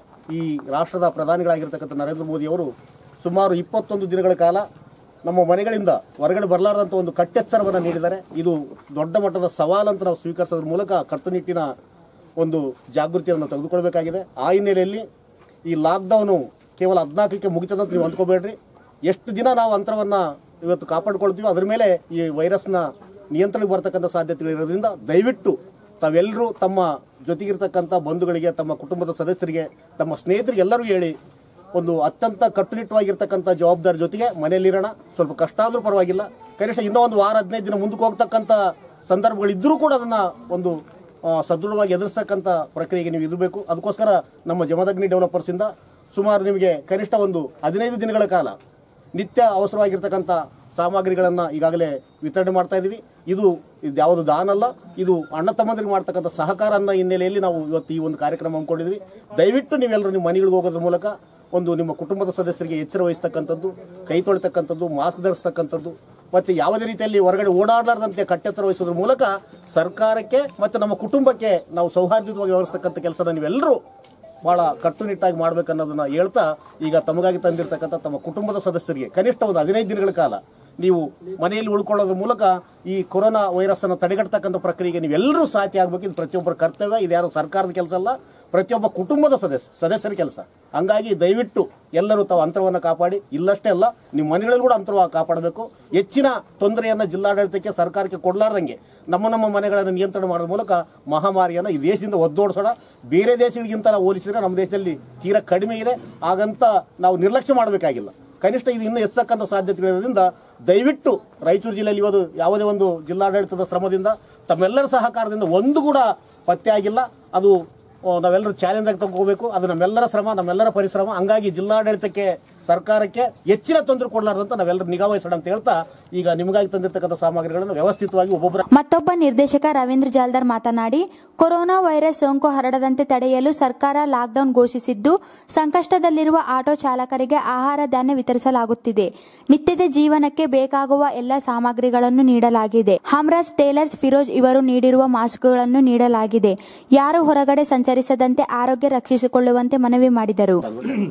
ಈ ರಾಷ್ಟ್ರದ ಪ್ರಧಾನಿಗಳಾಗಿರ್ತಕ್ಕಂಥ ನರೇಂದ್ರ ಮೋದಿಯವರು ಸುಮಾರು 21 ದಿನಗಳ ಕಾಲ ನಮ್ಮ ಮನೆಗಳಿಂದ ಹೊರಗಡೆ ಬರಲಾರದಂಥ ಒಂದು ಕಟ್ಟೆಚ್ಚರವನ್ನು ನೀಡಿದ್ದಾರೆ. ಇದು ದೊಡ್ಡ ಮಟ್ಟದ ಸವಾಲಂತ ನಾವು ಸ್ವೀಕರಿಸೋದ್ರ ಮೂಲಕ ಕಟ್ಟುನಿಟ್ಟಿನ ಒಂದು ಜಾಗೃತಿಯನ್ನು ತೆಗೆದುಕೊಳ್ಬೇಕಾಗಿದೆ. ಆ ಹಿನ್ನೆಲೆಯಲ್ಲಿ ಈ ಲಾಕ್ಡೌನು ಕೇವಲ 14ಕ್ಕೆ ಮುಗಿತದಂತ ನೀವು ಅಂದ್ಕೋಬೇಡ್ರಿ. ಎಷ್ಟು ದಿನ ನಾವು ಅಂತರವನ್ನು ಇವತ್ತು ಕಾಪಾಡಿಕೊಳ್ತೀವಿ ಅದರ ಮೇಲೆ ಈ ವೈರಸ್ನ ನಿಯಂತ್ರಣಕ್ಕೆ ಬರ್ತಕ್ಕಂಥ ಸಾಧ್ಯತೆಗಳಿರೋದ್ರಿಂದ ದಯವಿಟ್ಟು ತಾವೆಲ್ಲರೂ ತಮ್ಮ ಜೊತೆಗಿರ್ತಕ್ಕಂಥ ಬಂಧುಗಳಿಗೆ, ತಮ್ಮ ಕುಟುಂಬದ ಸದಸ್ಯರಿಗೆ, ತಮ್ಮ ಸ್ನೇಹಿತರಿಗೆ ಎಲ್ಲರೂ ಹೇಳಿ ಒಂದು ಅತ್ಯಂತ ಕಟ್ಟುನಿಟ್ಟವಾಗಿರ್ತಕ್ಕಂಥ ಜವಾಬ್ದಾರಿ ಜೊತೆಗೆ ಮನೆಯಲ್ಲಿರೋಣ. ಸ್ವಲ್ಪ ಕಷ್ಟ ಆದರೂ ಪರವಾಗಿಲ್ಲ, ಕನಿಷ್ಠ ಇನ್ನೂ ಒಂದು ವಾರ 15 ದಿನ ಮುಂದಕ್ಕೆ ಹೋಗ್ತಕ್ಕಂಥ ಸಂದರ್ಭಗಳಿದ್ದರೂ ಕೂಡ ಅದನ್ನು ಒಂದು ಸದೃಢವಾಗಿ ಎದುರಿಸ್ತಕ್ಕಂಥ ಪ್ರಕ್ರಿಯೆಗೆ ನೀವು ಇರಬೇಕು. ಅದಕ್ಕೋಸ್ಕರ ನಮ್ಮ ಜಮದಗ್ನಿ ಡೆವಲಪರ್ಸಿಂದ ಸುಮಾರು ನಿಮಗೆ ಕನಿಷ್ಠ ಒಂದು 15 ದಿನಗಳ ಕಾಲ ನಿತ್ಯ ಅವಸರವಾಗಿರ್ತಕ್ಕಂಥ ಸಾಮಗ್ರಿಗಳನ್ನು ಈಗಾಗಲೇ ವಿತರಣೆ ಮಾಡ್ತಾ ಇದ್ದೀವಿ. ಇದು ಯಾವುದು ದಾನ ಅಲ್ಲ, ಇದು ಅಣ್ಣ ತಮ್ಮಂದಿರಿಗೆ ಮಾಡ್ತಕ್ಕಂಥ ಸಹಕಾರ ಅನ್ನೋ ಹಿನ್ನೆಲೆಯಲ್ಲಿ ನಾವು ಇವತ್ತು ಈ ಒಂದು ಕಾರ್ಯಕ್ರಮ ಹಮ್ಮಿಕೊಂಡಿದ್ವಿ. ದಯವಿಟ್ಟು ನೀವೆಲ್ಲರೂ ನಿಮ್ಮ ಮನೆಗಳಿಗೆ ಹೋಗೋದ್ರ ಮೂಲಕ ಒಂದು ನಿಮ್ಮ ಕುಟುಂಬದ ಸದಸ್ಯರಿಗೆ ಎಚ್ಚರ ವಹಿಸ್ತಕ್ಕಂಥದ್ದು, ಕೈ ತೊಳಿತಕ್ಕಂಥದ್ದು, ಮಾಸ್ಕ್ ಧರಿಸ್ತಕ್ಕಂಥದ್ದು ಮತ್ತು ಯಾವುದೇ ರೀತಿಯಲ್ಲಿ ಹೊರಗಡೆ ಓಡಾಡಲಾರ್ದಂತೆ ಕಟ್ಟೆಚ್ಚರ ವಹಿಸೋದ್ರ ಮೂಲಕ ಸರ್ಕಾರಕ್ಕೆ ಮತ್ತು ನಮ್ಮ ಕುಟುಂಬಕ್ಕೆ ನಾವು ಸೌಹಾರ್ದಯುತವಾಗಿ ವ್ಯವಹರಿಸ್ತಕ್ಕಂಥ ಕೆಲಸನ ನೀವೆಲ್ಲರೂ ಭಾಳ ಕಟ್ಟುನಿಟ್ಟಾಗಿ ಮಾಡ್ಬೇಕನ್ನೋದನ್ನ ಹೇಳ್ತಾ, ಈಗ ತಮಗಾಗಿ ತಂದಿರತಕ್ಕಂಥ ತಮ್ಮ ಕುಟುಂಬದ ಸದಸ್ಯರಿಗೆ ಕನಿಷ್ಠ ಒಂದು 15 ದಿನಗಳ ಕಾಲ ನೀವು ಮನೆಯಲ್ಲಿ ಉಳ್ಕೊಳ್ಳೋದ್ರ ಮೂಲಕ ಈ ಕೊರೋನಾ ವೈರಸ್ ಅನ್ನು ತಡೆಗಟ್ಟತಕ್ಕಂಥ ಪ್ರಕ್ರಿಯೆಗೆ ನೀವೆಲ್ಲರೂ ಸಾಥಿ ಆಗಬೇಕು. ಇದು ಪ್ರತಿಯೊಬ್ಬರ ಕರ್ತವ್ಯ. ಇದು ಯಾರು ಸರ್ಕಾರದ ಕೆಲಸ ಅಲ್ಲ, ಪ್ರತಿಯೊಬ್ಬ ಕುಟುಂಬದ ಸದಸ್ಯರ ಕೆಲಸ. ಹಂಗಾಗಿ ದಯವಿಟ್ಟು ಎಲ್ಲರೂ ತಾವು ಅಂತರವನ್ನು ಕಾಪಾಡಿ, ಇಲ್ಲಷ್ಟೇ ಅಲ್ಲ ನಿಮ್ಮ ಮನೆಗಳಲ್ಲಿ ಕೂಡ ಅಂತರವಾಗಿ ಕಾಪಾಡಬೇಕು. ಹೆಚ್ಚಿನ ತೊಂದರೆಯನ್ನು ಜಿಲ್ಲಾಡಳಿತಕ್ಕೆ, ಸರ್ಕಾರಕ್ಕೆ ಕೊಡಲಾರ್ದಂಗೆ ನಮ್ಮ ಮನೆಗಳನ್ನು ನಿಯಂತ್ರಣ ಮಾಡೋದ್ರ ಮೂಲಕ ಮಹಾಮಾರಿಯನ್ನು ಈ ದೇಶದಿಂದ ಒದ್ದೋಡಿಸೋಣ. ಬೇರೆ ದೇಶಗಳಿಗಿಂತ ನಾವು ಹೋಲಿಸಿದ್ರೆ ನಮ್ಮ ದೇಶದಲ್ಲಿ ತೀರಾ ಕಡಿಮೆ ಇದೆ. ಹಾಗಂತ ನಾವು ನಿರ್ಲಕ್ಷ್ಯ ಮಾಡಬೇಕಾಗಿಲ್ಲ. ಕನಿಷ್ಠ ಇದು ಇನ್ನೂ ಹೆಚ್ಚತಕ್ಕಂಥ ಸಾಧ್ಯತೆಗಳಿರೋದ್ರಿಂದ ದಯವಿಟ್ಟು ರಾಯಚೂರು ಜಿಲ್ಲೆಯಲ್ಲಿ ಇವತ್ತು ಯಾವುದೇ ಒಂದು ಜಿಲ್ಲಾಡಳಿತದ ಶ್ರಮದಿಂದ, ತಮ್ಮೆಲ್ಲರ ಸಹಕಾರದಿಂದ ಒಂದು ಕೂಡ ಪತ್ತೆ ಆಗಿಲ್ಲ. ಅದು ನಾವೆಲ್ಲರೂ ಚಾಲೆಂಜ್ ಆಗಿ ತಗೋಬೇಕು. ಅದು ನಮ್ಮೆಲ್ಲರ ಶ್ರಮ, ನಮ್ಮೆಲ್ಲರ ಪರಿಶ್ರಮ. ಹಂಗಾಗಿ ಜಿಲ್ಲಾಡಳಿತಕ್ಕೆ, ಸರ್ಕಾರಕ್ಕೆ ಹೆಚ್ಚಿನ ತೊಂದರೆ ಕೊಡಲಾರ್ದಂತ ನಾವೆಲ್ಲರೂ ನಿಗಾ ವಹಿಸೋಣ ಅಂತ ಹೇಳ್ತಾ, ಈಗ ನಿಮಗಾಗಿ ತಂದಿರತಕ್ಕಂಥ ಸಾಮಗ್ರಿಗಳನ್ನು ವ್ಯವಸ್ಥಿತವಾಗಿ ಮತ್ತೊಬ್ಬ ನಿರ್ದೇಶಕ ರವೀಂದ್ರ ಜಾಲ್ದಾರ್ ಮಾತನಾಡಿ, ಕೊರೋನಾ ವೈರಸ್ ಸೋಂಕು ಹರಡದಂತೆ ತಡೆಯಲು ಸರ್ಕಾರ ಲಾಕ್ಡೌನ್ ಘೋಷಿಸಿದ್ದು, ಸಂಕಷ್ಟದಲ್ಲಿರುವ ಆಟೋ ಚಾಲಕರಿಗೆ ಆಹಾರ ಧಾನ್ಯ ವಿತರಿಸಲಾಗುತ್ತಿದೆ. ನಿತ್ಯದ ಜೀವನಕ್ಕೆ ಬೇಕಾಗುವ ಎಲ್ಲ ಸಾಮಗ್ರಿಗಳನ್ನು ನೀಡಲಾಗಿದೆ. ಹಮ್ರಾಜ್ ಟೇಲರ್ಸ್ ಫಿರೋಜ್ ಇವರು ನೀಡಿರುವ ಮಾಸ್ಕ್ಗಳನ್ನು ನೀಡಲಾಗಿದೆ. ಯಾರು ಹೊರಗಡೆ ಸಂಚರಿಸದಂತೆ ಆರೋಗ್ಯ ರಕ್ಷಿಸಿಕೊಳ್ಳುವಂತೆ ಮನವಿ ಮಾಡಿದರು.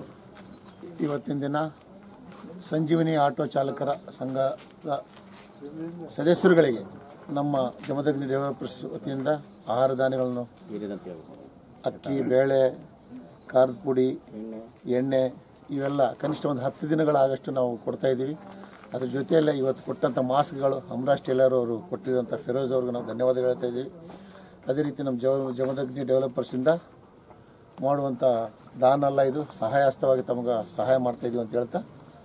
ಇವತ್ತಿನ ದಿನ ಸಂಜೀವಿನಿ ಆಟೋ ಚಾಲಕರ ಸಂಘದ ಸದಸ್ಯರುಗಳಿಗೆ ನಮ್ಮ ಜಮದಗ್ನಿ ಡೆವಲಪರ್ಸ್ ವತಿಯಿಂದ ಆಹಾರ ಧಾನ್ಯಗಳನ್ನು ಅಕ್ಕಿ, ಬೇಳೆ, ಖಾರದ ಪುಡಿ, ಎಣ್ಣೆ ಇವೆಲ್ಲ ಕನಿಷ್ಠ ಒಂದು 10 ದಿನಗಳಾಗಷ್ಟು ನಾವು ಕೊಡ್ತಾ ಇದ್ದೀವಿ. ಅದ್ರ ಜೊತೆಯಲ್ಲೇ ಇವತ್ತು ಕೊಟ್ಟಂಥ ಮಾಸ್ಕ್ಗಳು ಹಮ್ರಾಜ್ ಟೇಲರ್ ಅವರು ಕೊಟ್ಟಿರುವಂಥ ಫಿರೋಜ್ ಅವ್ರಿಗೆ ನಾವು ಧನ್ಯವಾದ ಹೇಳ್ತಾ ಇದ್ದೀವಿ. ಅದೇ ರೀತಿ ನಮ್ಮ ಜಮದಗ್ನಿ ಡೆವಲಪರ್ಸಿಂದ ಮಾಡುವಂಥ ದಾನ ಅಲ್ಲ, ಇದು ಸಹಾಯಹಸ್ತವಾಗಿ ತಮಗೆ ಸಹಾಯ ಮಾಡ್ತಾ ಇದೀವಿ ಅಂತ ಹೇಳ್ತಾ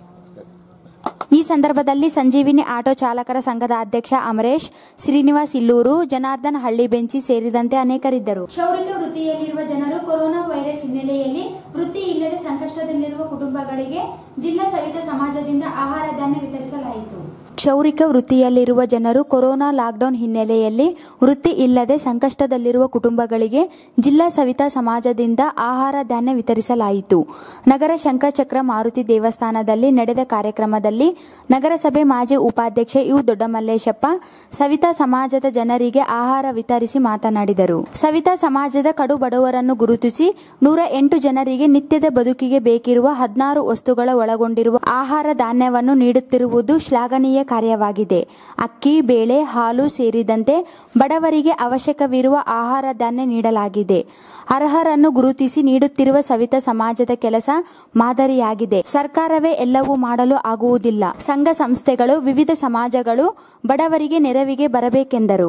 ಈ ಸಂದರ್ಭದಲ್ಲಿ ಸಂಜೀವಿನಿ ಆಟೋ ಚಾಲಕರ ಸಂಘದ ಅಧ್ಯಕ್ಷ ಅಮರೇಶ್, ಶ್ರೀನಿವಾಸ್ ಇಲ್ಲೂರು, ಜನಾರ್ದನ್ ಹಳ್ಳಿಬೆಂಚಿ ಸೇರಿದಂತೆ ಅನೇಕರಿದ್ದರು. ಕ್ಷೌರಿಕ ವೃತ್ತಿಯಲ್ಲಿರುವ ಜನರು ಕೊರೋನಾ ವೈರಸ್ ಹಿನ್ನೆಲೆಯಲ್ಲಿ ವೃತ್ತಿ ಇಲ್ಲದೆ ಸಂಕಷ್ಟದಲ್ಲಿರುವ ಕುಟುಂಬಗಳಿಗೆ ಜಿಲ್ಲಾ ಸವಿತಾ ಸಮಾಜದಿಂದ ಆಹಾರ ಧಾನ್ಯ ವಿತರಿಸಲಾಯಿತು. ಕ್ಷೌರಿಕ ವೃತ್ತಿಯಲ್ಲಿರುವ ಜನರು ಕೊರೋನಾ ಲಾಕ್ಡೌನ್ ಹಿನ್ನೆಲೆಯಲ್ಲಿ ವೃತ್ತಿ ಇಲ್ಲದೆ ಸಂಕಷ್ಟದಲ್ಲಿರುವ ಕುಟುಂಬಗಳಿಗೆ ಜಿಲ್ಲಾ ಸವಿತಾ ಸಮಾಜದಿಂದ ಆಹಾರ ಧಾನ್ಯ ವಿತರಿಸಲಾಯಿತು. ನಗರ ಶಂಖಚಕ್ರ ಮಾರುತಿ ದೇವಸ್ಥಾನದಲ್ಲಿ ನಡೆದ ಕಾರ್ಯಕ್ರಮದಲ್ಲಿ ನಗರಸಭೆ ಮಾಜಿ ಉಪಾಧ್ಯಕ್ಷ ಯು ದೊಡ್ಡಮಲ್ಲೇಶಪ್ಪ ಸವಿತಾ ಸಮಾಜದ ಜನರಿಗೆ ಆಹಾರ ವಿತರಿಸಿ ಮಾತನಾಡಿದರು. ಸವಿತಾ ಸಮಾಜದ ಕಡು ಬಡವರನ್ನು ಗುರುತಿಸಿ 108 ಜನರಿಗೆ ನಿತ್ಯದ ಬದುಕಿಗೆ ಬೇಕಿರುವ 16 ವಸ್ತುಗಳ ಒಳಗೊಂಡಿರುವ ಆಹಾರ ಧಾನ್ಯವನ್ನು ನೀಡುತ್ತಿರುವುದು ಶ್ಲಾಘನೀಯ ಕಾರ್ಯವಾಗಿದೆ. ಅಕ್ಕಿ, ಬೇಳೆ, ಹಾಲು ಸೇರಿದಂತೆ ಬಡವರಿಗೆ ಅವಶ್ಯಕವಿರುವ ಆಹಾರ ಧಾನ್ಯ ನೀಡಲಾಗಿದೆ. ಅರ್ಹರನ್ನು ಗುರುತಿಸಿ ನೀಡುತ್ತಿರುವ ಸವಿತಾ ಸಮಾಜದ ಕೆಲಸ ಮಾದರಿಯಾಗಿದೆ. ಸರ್ಕಾರವೇ ಎಲ್ಲವೂ ಮಾಡಲು ಆಗುವುದಿಲ್ಲ. ಸಂಘ ಸಂಸ್ಥೆಗಳು, ವಿವಿಧ ಸಮಾಜಗಳು ಬಡವರಿಗೆ ನೆರವಿಗೆ ಬರಬೇಕೆಂದರು.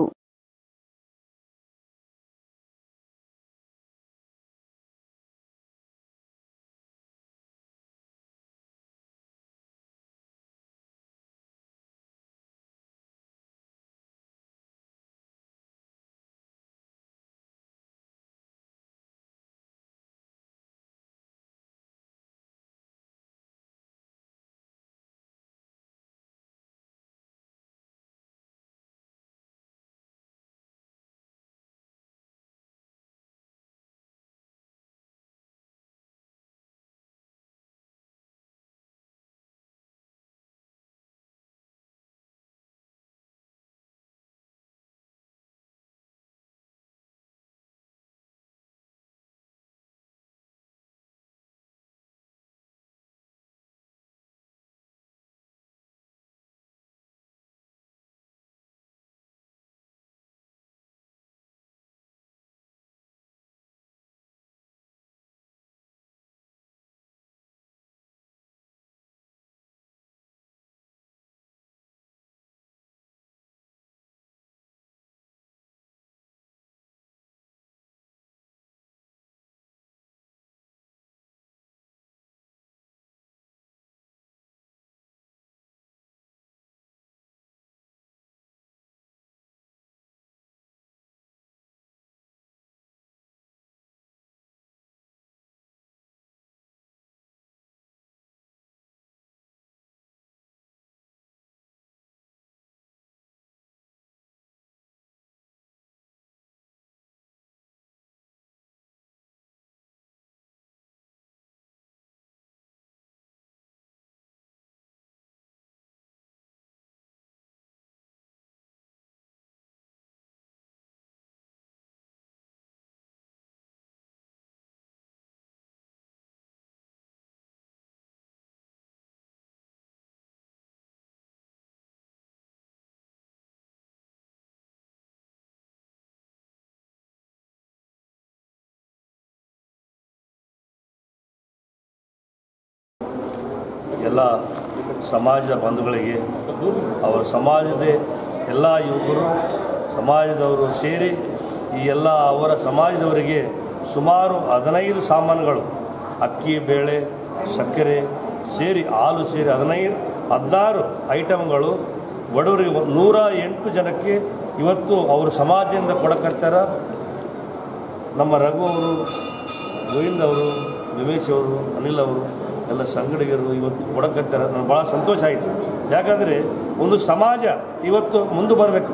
ಎಲ್ಲ ಸಮಾಜದ ಬಂಧುಗಳಿಗೆ, ಅವರ ಸಮಾಜದ ಎಲ್ಲ ಯುವಕರು ಸಮಾಜದವರು ಸೇರಿ ಈ ಎಲ್ಲ ಅವರ ಸಮಾಜದವರಿಗೆ ಸುಮಾರು 15 ಸಾಮಾನುಗಳು, ಅಕ್ಕಿ, ಬೇಳೆ, ಸಕ್ಕರೆ ಸೇರಿ, ಹಾಲು ಸೇರಿ 16 ಐಟಮ್ಗಳು ಬಡವರಿಗೆ 108 ಜನಕ್ಕೆ ಇವತ್ತು ಅವರು ಸಮಾಜದಿಂದ ಕೊಡಕತ್ತಾರ. ನಮ್ಮ ರಘು ಅವರು, ಗೋವಿಂದ್ ಅವರು, ರಮೇಶ್ ಅವರು, ಅನಿಲ್ ಅವರು ಎಲ್ಲ ಸಂಗಡಿಗರು ಇವತ್ತು ಕೊಡಕತ್ತಾರ. ನನಗೆ ಭಾಳ ಸಂತೋಷ ಆಯಿತು. ಯಾಕಂದರೆ ಒಂದು ಸಮಾಜ ಇವತ್ತು ಮುಂದೆ ಬರಬೇಕು.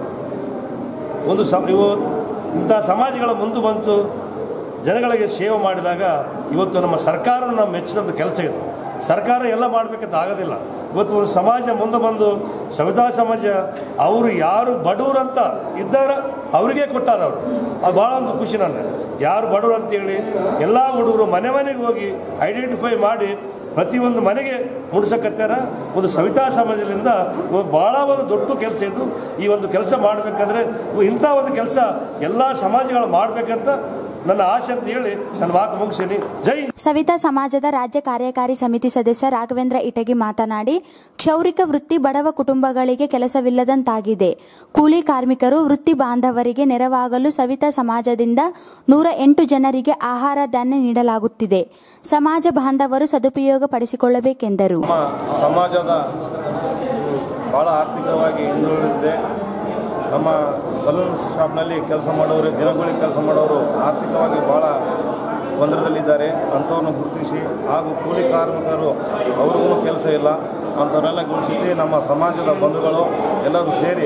ಇಂಥ ಸಮಾಜಗಳ ಮುಂದೆ ಬಂತು ಜನಗಳಿಗೆ ಸೇವೆ ಮಾಡಿದಾಗ ಇವತ್ತು ನಮ್ಮ ಸರ್ಕಾರ ನಾವು ಮೆಚ್ಚಿದಂಥ ಕೆಲಸ ಇದೆ. ಸರ್ಕಾರ ಎಲ್ಲ ಮಾಡಬೇಕಂತ ಆಗೋದಿಲ್ಲ. ಇವತ್ತು ಒಂದು ಸಮಾಜ ಮುಂದೆ ಬಂದು ಸವಿತಾ ಸಮಾಜ ಅವರು ಯಾರು ಬಡವರಂತ ಇದ್ದಾರ ಅವರಿಗೆ ಕೊಟ್ಟಾರ. ಅವರು ಅದು ಭಾಳ ಒಂದು ಖುಷಿ. ನನಗೆ ಯಾರು ಬಡವರು ಅಂತೇಳಿ ಎಲ್ಲ ಹುಡುಗರು ಮನೆ ಮನೆಗೆ ಹೋಗಿ ಐಡೆಂಟಿಫೈ ಮಾಡಿ ಪ್ರತಿಯೊಂದು ಮನೆಗೆ ಮುಡ್ಸಕತ್ತಾರ. ಒಂದು ಸವಿತಾ ಸಮಾಜದಿಂದ ಭಾಳ ಒಂದು ದೊಡ್ಡ ಕೆಲಸ ಇದು. ಈ ಒಂದು ಕೆಲಸ ಮಾಡಬೇಕಂದ್ರೆ ಇಂಥ ಒಂದು ಕೆಲಸ ಎಲ್ಲ ಸಮಾಜಗಳು ಮಾಡಬೇಕಂತ ನನ್ನ ಆಶೆ ಅಂತ ಹೇಳಿ ನನ್ನ ಮಾತು ಮುಗಿಸ್ತೀನಿ. ಜೈ. ಸವಿತಾ ಸಮಾಜದ ರಾಜ್ಯ ಕಾರ್ಯಕಾರಿ ಸಮಿತಿ ಸದಸ್ಯ ರಾಘವೇಂದ್ರ ಇಟಗಿ ಮಾತನಾಡಿ, ಕ್ಷೌರಿಕ ವೃತ್ತಿ ಬಡವ ಕುಟುಂಬಗಳಿಗೆ ಕೆಲಸವಿಲ್ಲದಂತಾಗಿದೆ. ಕೂಲಿ ಕಾರ್ಮಿಕರು, ವೃತ್ತಿ ಬಾಂಧವರಿಗೆ ನೆರವಾಗಲು ಸವಿತಾ ಸಮಾಜದಿಂದ 108 ಜನರಿಗೆ ಆಹಾರ ಧಾನ್ಯ ನೀಡಲಾಗುತ್ತಿದೆ. ಸಮಾಜ ಬಾಂಧವರು ಸದುಪಯೋಗ ಪಡಿಸಿಕೊಳ್ಳಬೇಕೆಂದರು. ಸಮಾಜದ ಬಹಳ ಆರ್ಥಿಕವಾಗಿ ಹಿಂದುಳಿದಿದೆ. ನಮ್ಮ ಸಲೂನ್ ಶಾಪ್ನಲ್ಲಿ ಕೆಲಸ ಮಾಡೋರು, ದಿನಗೂಲಿ ಕೆಲಸ ಮಾಡೋರು ಆರ್ಥಿಕವಾಗಿ ಭಾಳ ಗೊಂದಲದಲ್ಲಿದ್ದಾರೆ. ಅಂಥವ್ರನ್ನ ಗುರುತಿಸಿ ಹಾಗೂ ಕೂಲಿ ಕಾರ್ಮಿಕರು ಅವ್ರಿಗೂ ಕೆಲಸ ಇಲ್ಲ ಅಂಥವನ್ನೆಲ್ಲ ಗುರುತಿಸಿ ನಮ್ಮ ಸಮಾಜದ ಬಂಧುಗಳು ಎಲ್ಲರೂ ಸೇರಿ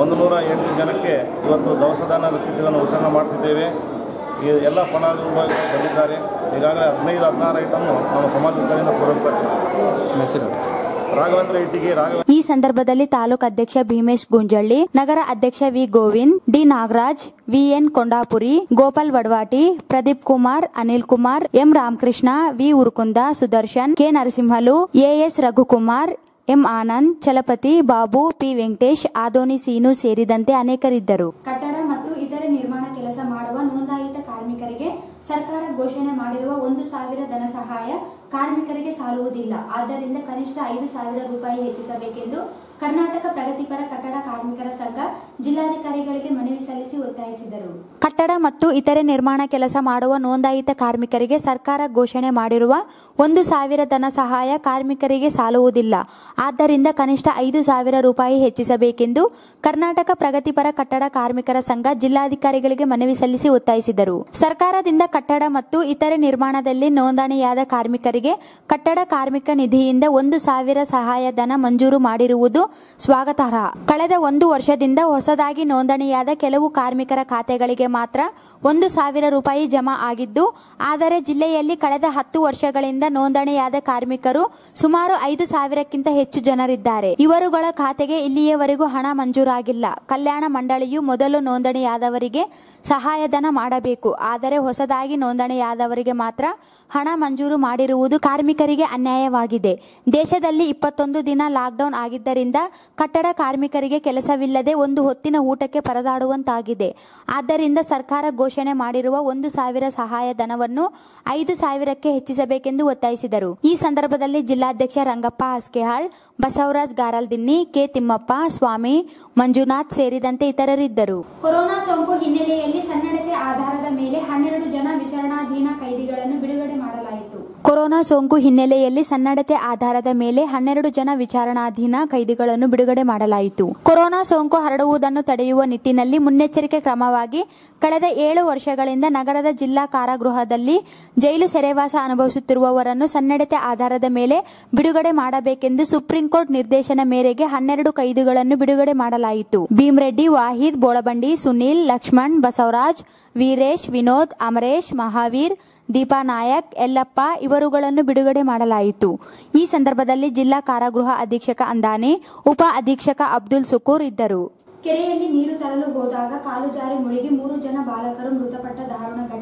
108 ಜನಕ್ಕೆ ಇವತ್ತು ದವಸಧಾನ್ಯದ ಕಿಟ್ಗಳನ್ನು ವಿತರಣೆ ಮಾಡ್ತಿದ್ದೇವೆ. ಈ ಎಲ್ಲ ಫಲಾನುಭವಿಗಳು ಬಂದಿದ್ದಾರೆ. ಈಗಾಗಲೇ 15-16 ಐಟಮ್ಮು ನಮ್ಮ ಸಮಾಜದ ಕಡೆಯಿಂದ ಕೊಡಲ್ಪಟ್ಟಿದೆ. ರಾಘವೇಂದ್ರ ಇಟ್ಟಿಗೆ. ಈ ಸಂದರ್ಭದಲ್ಲಿ ತಾಲೂಕು ಅಧ್ಯಕ್ಷ ಭೀಮೇಶ್ ಗುಂಜಳ್ಳಿ, ನಗರ ಅಧ್ಯಕ್ಷ V Govind, D Nagaraj, VN Kondapuri, Gopal Vadavati, Pradeep Kumar, Anil Kumar, M Ramakrishna, V Urkunda, Sudarshan, K Narasimhalu, AS Raghukumar, M Anand, Chalapathi, Babu, P Venkatesh, Adoni Seenu ಸೇರಿದಂತೆ ಅನೇಕರಿದ್ದರು. ಕಟ್ಟಡ ಮತ್ತು ಇತರೆ ನಿರ್ಮಾಣ ಕೆಲಸ ಮಾಡುವ ನೋಂದಾಯಿತ ಕಾರ್ಮಿಕರಿಗೆ ಸರ್ಕಾರ ಘೋಷಣೆ ಮಾಡಿರುವ 1,000 ಧನ ಸಹಾಯ ಕಾರ್ಮಿಕರಿಗೆ ಸಾಲುವುದಿಲ್ಲ. ಆದ್ದರಿಂದ ಕನಿಷ್ಠ 5,000 ರೂಪಾಯಿ ಹೆಚ್ಚಿಸಬೇಕೆಂದು ಕರ್ನಾಟಕ ಪ್ರಗತಿಪರ ಕಟ್ಟಡ ಕಾರ್ಮಿಕರ ಸಂಘ ಜಿಲ್ಲಾಧಿಕಾರಿಗಳಿಗೆ ಮನವಿ ಸಲ್ಲಿಸಿ ಒತ್ತಾಯಿಸಿದರು. ಕಟ್ಟಡ ಮತ್ತು ಇತರೆ ನಿರ್ಮಾಣ ಕೆಲಸ ಮಾಡುವ ನೋಂದಾಯಿತ ಕಾರ್ಮಿಕರಿಗೆ ಸರ್ಕಾರ ಘೋಷಣೆ ಮಾಡಿರುವ 1,000 ಧನ ಸಹಾಯ ಕಾರ್ಮಿಕರಿಗೆ ಸಾಲುವುದಿಲ್ಲ. ಆದ್ದರಿಂದ ಕನಿಷ್ಠ 5,000 ರೂಪಾಯಿ ಹೆಚ್ಚಿಸಬೇಕೆಂದು ಕರ್ನಾಟಕ ಪ್ರಗತಿಪರ ಕಟ್ಟಡ ಕಾರ್ಮಿಕರ ಸಂಘ ಜಿಲ್ಲಾಧಿಕಾರಿಗಳಿಗೆ ಮನವಿ ಸಲ್ಲಿಸಿ ಒತ್ತಾಯಿಸಿದರು. ಸರ್ಕಾರದಿಂದ ಕಟ್ಟಡ ಮತ್ತು ಇತರೆ ನಿರ್ಮಾಣದಲ್ಲಿ ನೋಂದಣಿಯಾದ ಕಾರ್ಮಿಕರಿಗೆ ಕಟ್ಟಡ ಕಾರ್ಮಿಕ ನಿಧಿಯಿಂದ 1,000 ಸಹಾಯಧನ ಮಂಜೂರು ಮಾಡಿರುವುದು ಸ್ವಾಗತಾರ್ಹ. ಕಳೆದ 1 ವರ್ಷದಿಂದ ಹೊಸದಾಗಿ ನೋಂದಣಿಯಾದ ಕೆಲವು ಕಾರ್ಮಿಕರ ಖಾತೆಗಳಿಗೆ ಮಾತ್ರ 1,000 ರೂಪಾಯಿ ಜಮಾ ಆಗಿದ್ದು, ಆದರೆ ಜಿಲ್ಲೆಯಲ್ಲಿ ಕಳೆದ 10 ವರ್ಷಗಳಿಂದ ನೋಂದಣಿಯಾದ ಕಾರ್ಮಿಕರು ಸುಮಾರು 5,000ಕ್ಕಿಂತ ಹೆಚ್ಚು ಜನರಿದ್ದಾರೆ. ಇವರುಗಳ ಖಾತೆಗೆ ಇಲ್ಲಿಯವರೆಗೂ ಹಣ ಮಂಜೂರಾಗಿಲ್ಲ. ಕಲ್ಯಾಣ ಮಂಡಳಿಯು ಮೊದಲು ನೋಂದಣಿಯಾದವರಿಗೆ ಸಹಾಯಧನ ಮಾಡಬೇಕು. ಆದರೆ ಹೊಸದಾಗಿ ನೋಂದಣಿಯಾದವರಿಗೆ ಮಾತ್ರ ಹಣ ಮಂಜೂರು ಮಾಡಿರುವುದು ಕಾರ್ಮಿಕರಿಗೆ ಅನ್ಯಾಯವಾಗಿದೆ. ದೇಶದಲ್ಲಿ 21 ದಿನ ಲಾಕ್ಡೌನ್ ಆಗಿದ್ದರಿಂದ ಕಟ್ಟಡ ಕಾರ್ಮಿಕರಿಗೆ ಕೆಲಸವಿಲ್ಲದೆ ಒಂದು ಹೊತ್ತಿನ ಊಟಕ್ಕೆ ಪರದಾಡುವಂತಾಗಿದೆ. ಆದ್ದರಿಂದ ಸರ್ಕಾರ ಘೋಷಣೆ ಮಾಡಿರುವ 1,000 ಸಹಾಯಧನವನ್ನು 5,000ಕ್ಕೆ ಹೆಚ್ಚಿಸಬೇಕೆಂದು ಒತ್ತಾಯಿಸಿದರು. ಈ ಸಂದರ್ಭದಲ್ಲಿ ಜಿಲ್ಲಾಧ್ಯಕ್ಷ ರಂಗಪ್ಪ ಹಸ್ಕೆಹಾಳ್, ಬಸವರಾಜ್ ಗಾರಲ್ದಿನ್ನಿ, ಕೆ ತಿಮ್ಮಪ್ಪ, ಸ್ವಾಮಿ, ಮಂಜುನಾಥ್ ಸೇರಿದಂತೆ ಇತರರಿದ್ದರು. ಕೊರೋನಾ ಸೋಂಕು ಹಿನ್ನೆಲೆಯಲ್ಲಿ ಸನ್ನಡತೆ ಆಧಾರದ ಮೇಲೆ 12 ಜನ ವಿಚಾರಣಾಧೀನ ಕೈದಿಗಳನ್ನು ಬಿಡುಗಡೆ ಮಾಡಲಾಯಿತು. ಕೊರೋನಾ ಸೋಂಕು ಹಿನ್ನೆಲೆಯಲ್ಲಿ ಸನ್ನಡತೆ ಆಧಾರದ ಮೇಲೆ 12 ಜನ ವಿಚಾರಣಾಧೀನ ಕೈದಿಗಳನ್ನು ಬಿಡುಗಡೆ ಮಾಡಲಾಯಿತು. ಕೊರೋನಾ ಸೋಂಕು ಹರಡುವುದನ್ನು ತಡೆಯುವ ನಿಟ್ಟಿನಲ್ಲಿ ಮುನ್ನೆಚ್ಚರಿಕೆ ಕ್ರಮವಾಗಿ ಕಳೆದ 7 ವರ್ಷಗಳಿಂದ ನಗರದ ಜಿಲ್ಲಾ ಕಾರಾಗೃಹದಲ್ಲಿ ಜೈಲು ಸೆರೆವಾಸ ಅನುಭವಿಸುತ್ತಿರುವವರನ್ನು ಸನ್ನಡತೆ ಆಧಾರದ ಮೇಲೆ ಬಿಡುಗಡೆ ಮಾಡಬೇಕೆಂದು ಸುಪ್ರೀಂ ಕೋರ್ಟ್ ನಿರ್ದೇಶನ ಮೇರೆಗೆ 12 ಕೈದಿಗಳನ್ನು ಬಿಡುಗಡೆ ಮಾಡಲಾಯಿತು. ಭೀಮರೆಡ್ಡಿ, ವಾಹಿದ್, ಬೋಳಬಂಡಿ, ಸುನೀಲ್, ಲಕ್ಷ್ಮಣ್, ಬಸವರಾಜ್, ವೀರೇಶ್, ವಿನೋದ್, ಅಮರೇಶ್, ಮಹಾವೀರ್, ದೀಪಾ ನಾಯಕ್, ಯಲ್ಲಪ್ಪ ಇವರುಗಳನ್ನು ಬಿಡುಗಡೆ ಮಾಡಲಾಯಿತು. ಈ ಸಂದರ್ಭದಲ್ಲಿ ಜಿಲ್ಲಾ ಕಾರಾಗೃಹ ಅಧೀಕ್ಷಕ ಅಂದಾನಿ, ಉಪ ಅಧೀಕ್ಷಕ ಅಬ್ದುಲ್ ಸುಕೂರ್ ಇದ್ದರು. ಕೆರೆಯಲ್ಲಿ ನೀರು ತರಲು ಹೋದಾಗ ಕಾಲು ಜಾರಿ ಮುಳುಗಿ 3 ಜನ ಬಾಲಕರು ಮೃತಪಟ್ಟ ದಾರುಣ ಘಟನೆ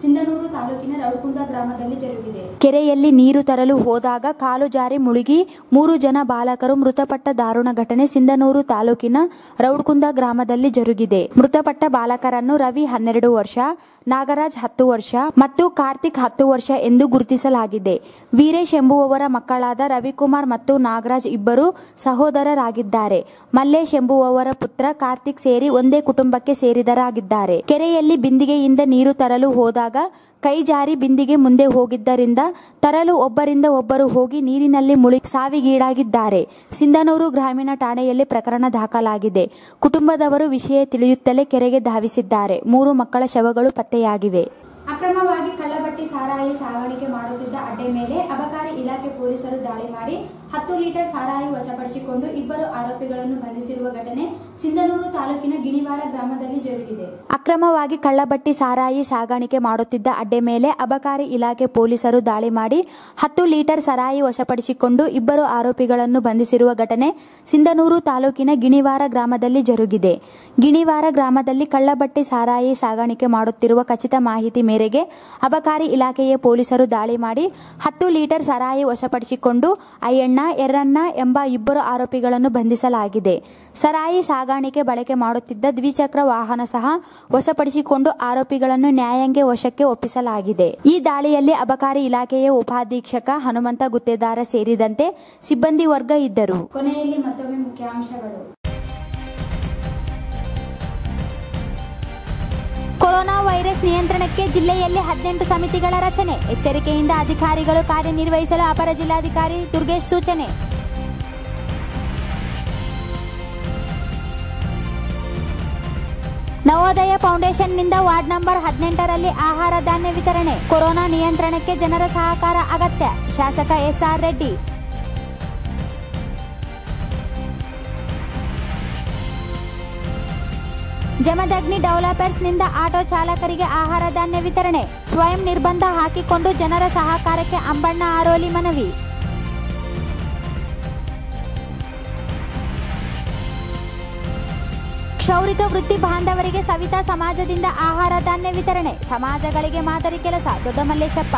ಸಿಂಧನೂರು ತಾಲೂಕಿನ ರೌಡ್ಕುಂದ ಗ್ರಾಮದಲ್ಲಿ ಜರುಗಿದೆ. ಕೆರೆಯಲ್ಲಿ ನೀರು ತರಲು ಹೋದಾಗ ಕಾಲು ಜಾರಿ ಮುಳುಗಿ 3 ಜನ ಬಾಲಕರು ಮೃತಪಟ್ಟ ದಾರುಣ ಘಟನೆ ಸಿಂಧನೂರು ತಾಲೂಕಿನ ರೌಡ್ಕುಂದ ಗ್ರಾಮದಲ್ಲಿ ಜರುಗಿದೆ. ಮೃತಪಟ್ಟ ಬಾಲಕರನ್ನು ರವಿ 12 ವರ್ಷ, ನಾಗರಾಜ್ 10 ವರ್ಷ ಮತ್ತು ಕಾರ್ತಿಕ್ 10 ವರ್ಷ ಎಂದು ಗುರುತಿಸಲಾಗಿದೆ. ವೀರೇಶ್ ಎಂಬುವವರ ಮಕ್ಕಳಾದ ರವಿಕುಮಾರ್ ಮತ್ತು ನಾಗರಾಜ್ ಇಬ್ಬರು ಸಹೋದರರಾಗಿದ್ದಾರೆ. ಮಲ್ಲೇಶ್ ಎಂಬುವವರ ಪುತ್ರ ಕಾರ್ತಿಕ್ ಸೇರಿ ಒಂದೇ ಕುಟುಂಬಕ್ಕೆ ಸೇರಿದರಾಗಿದ್ದಾರೆ. ಕೆರೆಯಲ್ಲಿ ಬಿಂದಿಗೆಯಿಂದ ನೀರು ತರಲು ಹೋದಾಗ ಕೈ ಜಾರಿ ಬಿಂದಿಗೆ ಮುಂದೆ ಹೋಗಿದ್ದರಿಂದ ತರಲು ಒಬ್ಬರಿಂದ ಒಬ್ಬರು ಹೋಗಿ ನೀರಿನಲ್ಲಿ ಮುಳುಗಿ ಸಾವಿಗೀಡಾಗಿದ್ದಾರೆ. ಸಿಂಧನೂರು ಗ್ರಾಮೀಣ ಠಾಣೆಯಲ್ಲಿ ಪ್ರಕರಣ ದಾಖಲಾಗಿದೆ. ಕುಟುಂಬದವರು ವಿಷಯ ತಿಳಿಯುತ್ತಲೇ ಕೆರೆಗೆ ಧಾವಿಸಿದ್ದಾರೆ. 3 ಮಕ್ಕಳ ಶವಗಳು ಪತ್ತೆಯಾಗಿವೆ. ಅಕ್ರಮವಾಗಿ ಕಳ್ಳಬಟ್ಟಿ ಸಾರಾಯಿ ಸಾಗಾಣಿಕೆ ಮಾಡುತ್ತಿದ್ದ ಅಡ್ಡೆ ಮೇಲೆ ಅಬಕಾರಿ ಇಲಾಖೆ ಪೊಲೀಸರು ದಾಳಿ ಮಾಡಿ 10 ಲೀಟರ್ ಸಾರಾಯಿ ವಶಪಡಿಸಿಕೊಂಡು 2 ಆರೋಪಿಗಳನ್ನು ಬಂಧಿಸಿರುವ ಘಟನೆ ಸಿಂಧನೂರು ತಾಲೂಕಿನ ಗಿಣಿವಾರ ಗ್ರಾಮದಲ್ಲಿ ಜರುಗಿದೆ. ಅಕ್ರಮವಾಗಿ ಕಳ್ಳಬಟ್ಟಿ ಸಾರಾಯಿ ಸಾಗಾಣಿಕೆ ಮಾಡುತ್ತಿದ್ದ ಅಡ್ಡೆ ಮೇಲೆ ಅಬಕಾರಿ ಇಲಾಖೆ ಪೊಲೀಸರು ದಾಳಿ ಮಾಡಿ 10 ಲೀಟರ್ ಸಾರಾಯಿ ವಶಪಡಿಸಿಕೊಂಡು 2 ಆರೋಪಿಗಳನ್ನು ಬಂಧಿಸಿರುವ ಘಟನೆ ಸಿಂಧನೂರು ತಾಲೂಕಿನ ಗಿಣಿವಾರ ಗ್ರಾಮದಲ್ಲಿ ಜರುಗಿದೆ. ಗಿಣಿವಾರ ಗ್ರಾಮದಲ್ಲಿ ಕಳ್ಳಬಟ್ಟಿ ಸಾರಾಯಿ ಸಾಗಾಣಿಕೆ ಮಾಡುತ್ತಿರುವ ಖಚಿತ ಮಾಹಿತಿ ಮೇರೆಗೆ ಅಬಕಾರಿ ಇಲಾಖೆಯ ಪೊಲೀಸರು ದಾಳಿ ಮಾಡಿ 10 ಲೀಟರ್ ಸಾರಾಯಿ ವಶಪಡಿಸಿಕೊಂಡು ಅಯ್ಯಣ್ಣ, ಎರ್ರಣ್ಣ ಎಂಬ 2 ಆರೋಪಿಗಳನ್ನು ಬಂಧಿಸಲಾಗಿದೆ. ಸಾರಾಯಿ ಸಾಗಾಣಿಕೆ ಬಳಕೆ ಮಾಡುತ್ತಿದ್ದ ದ್ವಿಚಕ್ರ ವಾಹನ ಸಹ ವಶಪಡಿಸಿಕೊಂಡು ಆರೋಪಿಗಳನ್ನು ನ್ಯಾಯಾಂಗ ವಶಕ್ಕೆ ಒಪ್ಪಿಸಲಾಗಿದೆ. ಈ ದಾಳಿಯಲ್ಲಿ ಅಬಕಾರಿ ಇಲಾಖೆಯ ಉಪಾಧೀಕ್ಷಕ ಹನುಮಂತ ಗುತ್ತೇದಾರ ಸೇರಿದಂತೆ ಸಿಬ್ಬಂದಿ ವರ್ಗ ಇದ್ದರು. ಕೊನೆಯಲ್ಲಿ ಮತ್ತೊಮ್ಮೆ ಮುಖ್ಯಾಂಶಗಳು. ಕೊರೋನಾ ವೈರಸ್ ನಿಯಂತ್ರಣಕ್ಕೆ ಜಿಲ್ಲೆಯಲ್ಲಿ 18 ಸಮಿತಿಗಳ ರಚನೆ. ಎಚ್ಚರಿಕೆಯಿಂದ ಅಧಿಕಾರಿಗಳು ಕಾರ್ಯನಿರ್ವಹಿಸಲು ಅಪರ ಜಿಲ್ಲಾಧಿಕಾರಿ ದುರ್ಗೇಶ್ ಸೂಚನೆ. ನವೋದಯ ಫೌಂಡೇಶನ್ನಿಂದ ವಾರ್ಡ್ ನಂಬರ್ 18ರಲ್ಲಿ ಆಹಾರ ಧಾನ್ಯ ವಿತರಣೆ. ಕೊರೋನಾ ನಿಯಂತ್ರಣಕ್ಕೆ ಜನರ ಸಹಕಾರ ಅಗತ್ಯ. ಶಾಸಕ ಎಸ್ಆರ್ ರೆಡ್ಡಿ. ಜಮದಗ್ನಿ ಡೆವಲಪರ್ಸ್ನಿಂದ ಆಟೋ ಚಾಲಕರಿಗೆ ಆಹಾರ ಧಾನ್ಯ ವಿತರಣೆ. ಸ್ವಯಂ ನಿರ್ಬಂಧ ಹಾಕಿಕೊಂಡು ಜನರ ಸಹಕಾರಕ್ಕೆ ಅಂಬಣ್ಣ ಆರೋಲಿ ಮನವಿ. ಕ್ಷೌರಿಕ ವೃತ್ತಿ ಬಾಂಧವರಿಗೆ ಸವಿತಾ ಸಮಾಜದಿಂದ ಆಹಾರ ಧಾನ್ಯ ವಿತರಣೆ. ಸಮಾಜಗಳಿಗೆ ಮಾದರಿ ಕೆಲಸ. ದೊಡ್ಡಮಲ್ಲೇಶಪ್ಪ.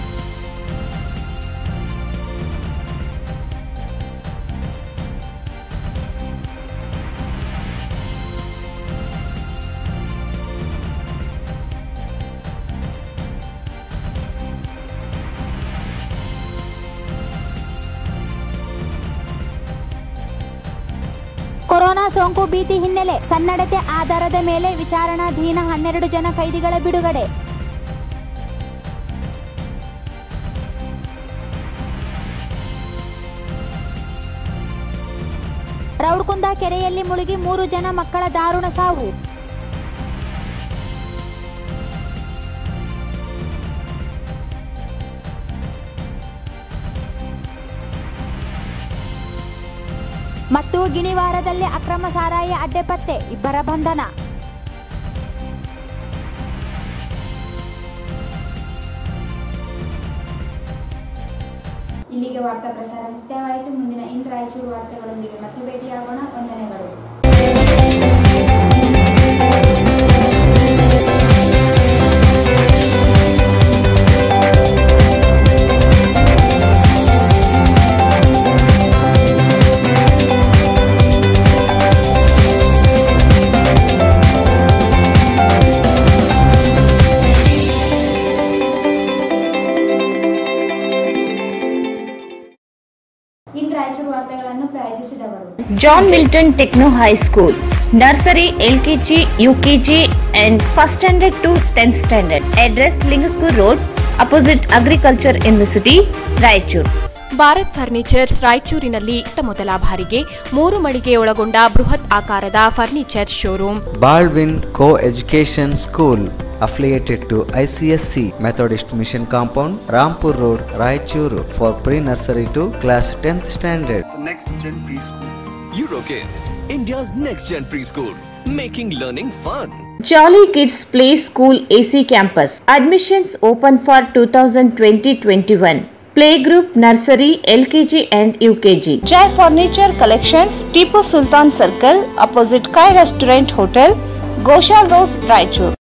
ಕೊರೋನಾ ಸೋಂಕು ಭೀತಿ ಹಿನ್ನೆಲೆ ಸನ್ನಡತೆ ಆಧಾರದ ಮೇಲೆ ವಿಚಾರಣಾಧೀನ 12 ಜನ ಕೈದಿಗಳ ಬಿಡುಗಡೆ. ರೌಡ್ಕುಂದ ಕೆರೆಯಲ್ಲಿ ಮುಳುಗಿ 3 ಜನ ಮಕ್ಕಳ ದಾರುಣ ಸಾವು. ಮತ್ತು ಗಿಣಿವಾರದಲ್ಲಿ ಅಕ್ರಮ ಸಾರಾಯಿ ಅಡ್ಡೆ ಪತ್ತೆ. 2 ಬಂಧನ. ಇಲ್ಲಿಗೆ ವಾರ್ತಾ ಪ್ರಸಾರ ಮುಕ್ತಾಯವಾಯಿತು. ಮುಂದಿನ ಇನ್ ರಾಯಚೂರು ವಾರ್ತೆಗಳೊಂದಿಗೆ ಮತ್ತೆ ಭೇಟಿಯಾಗೋಣ. ವಂದನೆಗಳು. John Milton Techno High School, Nursery, LKG, UKG and 1st standard to 10th standard. Address Lingaspur Road, opposite Agriculture University, Raichur. Bharat furnitures ರಾಯಚೂರಿನಲ್ಲಿ ಮೊದಲ ಬಾರಿಗೆ 3 ಮಳಿಗೆ ಒಳಗೊಂಡ ಬೃಹತ್ ಆಕಾರದ furniture showroom. Baldwin co education school affiliated to ICSC Methodist Mission Compound, Rampur Road, Raichur for pre-nursery to class 10th standard. The next gen preschool. Eurokids, India's next gen preschool, making learning fun. Jolly Kids Play School AC Campus. Admissions open for 2020-21. Playgroup, Nursery, LKG and UKG. Jai Furniture Collections, Tipu Sultan Circle, opposite Kai Restaurant Hotel, Goshal Road, Raichur.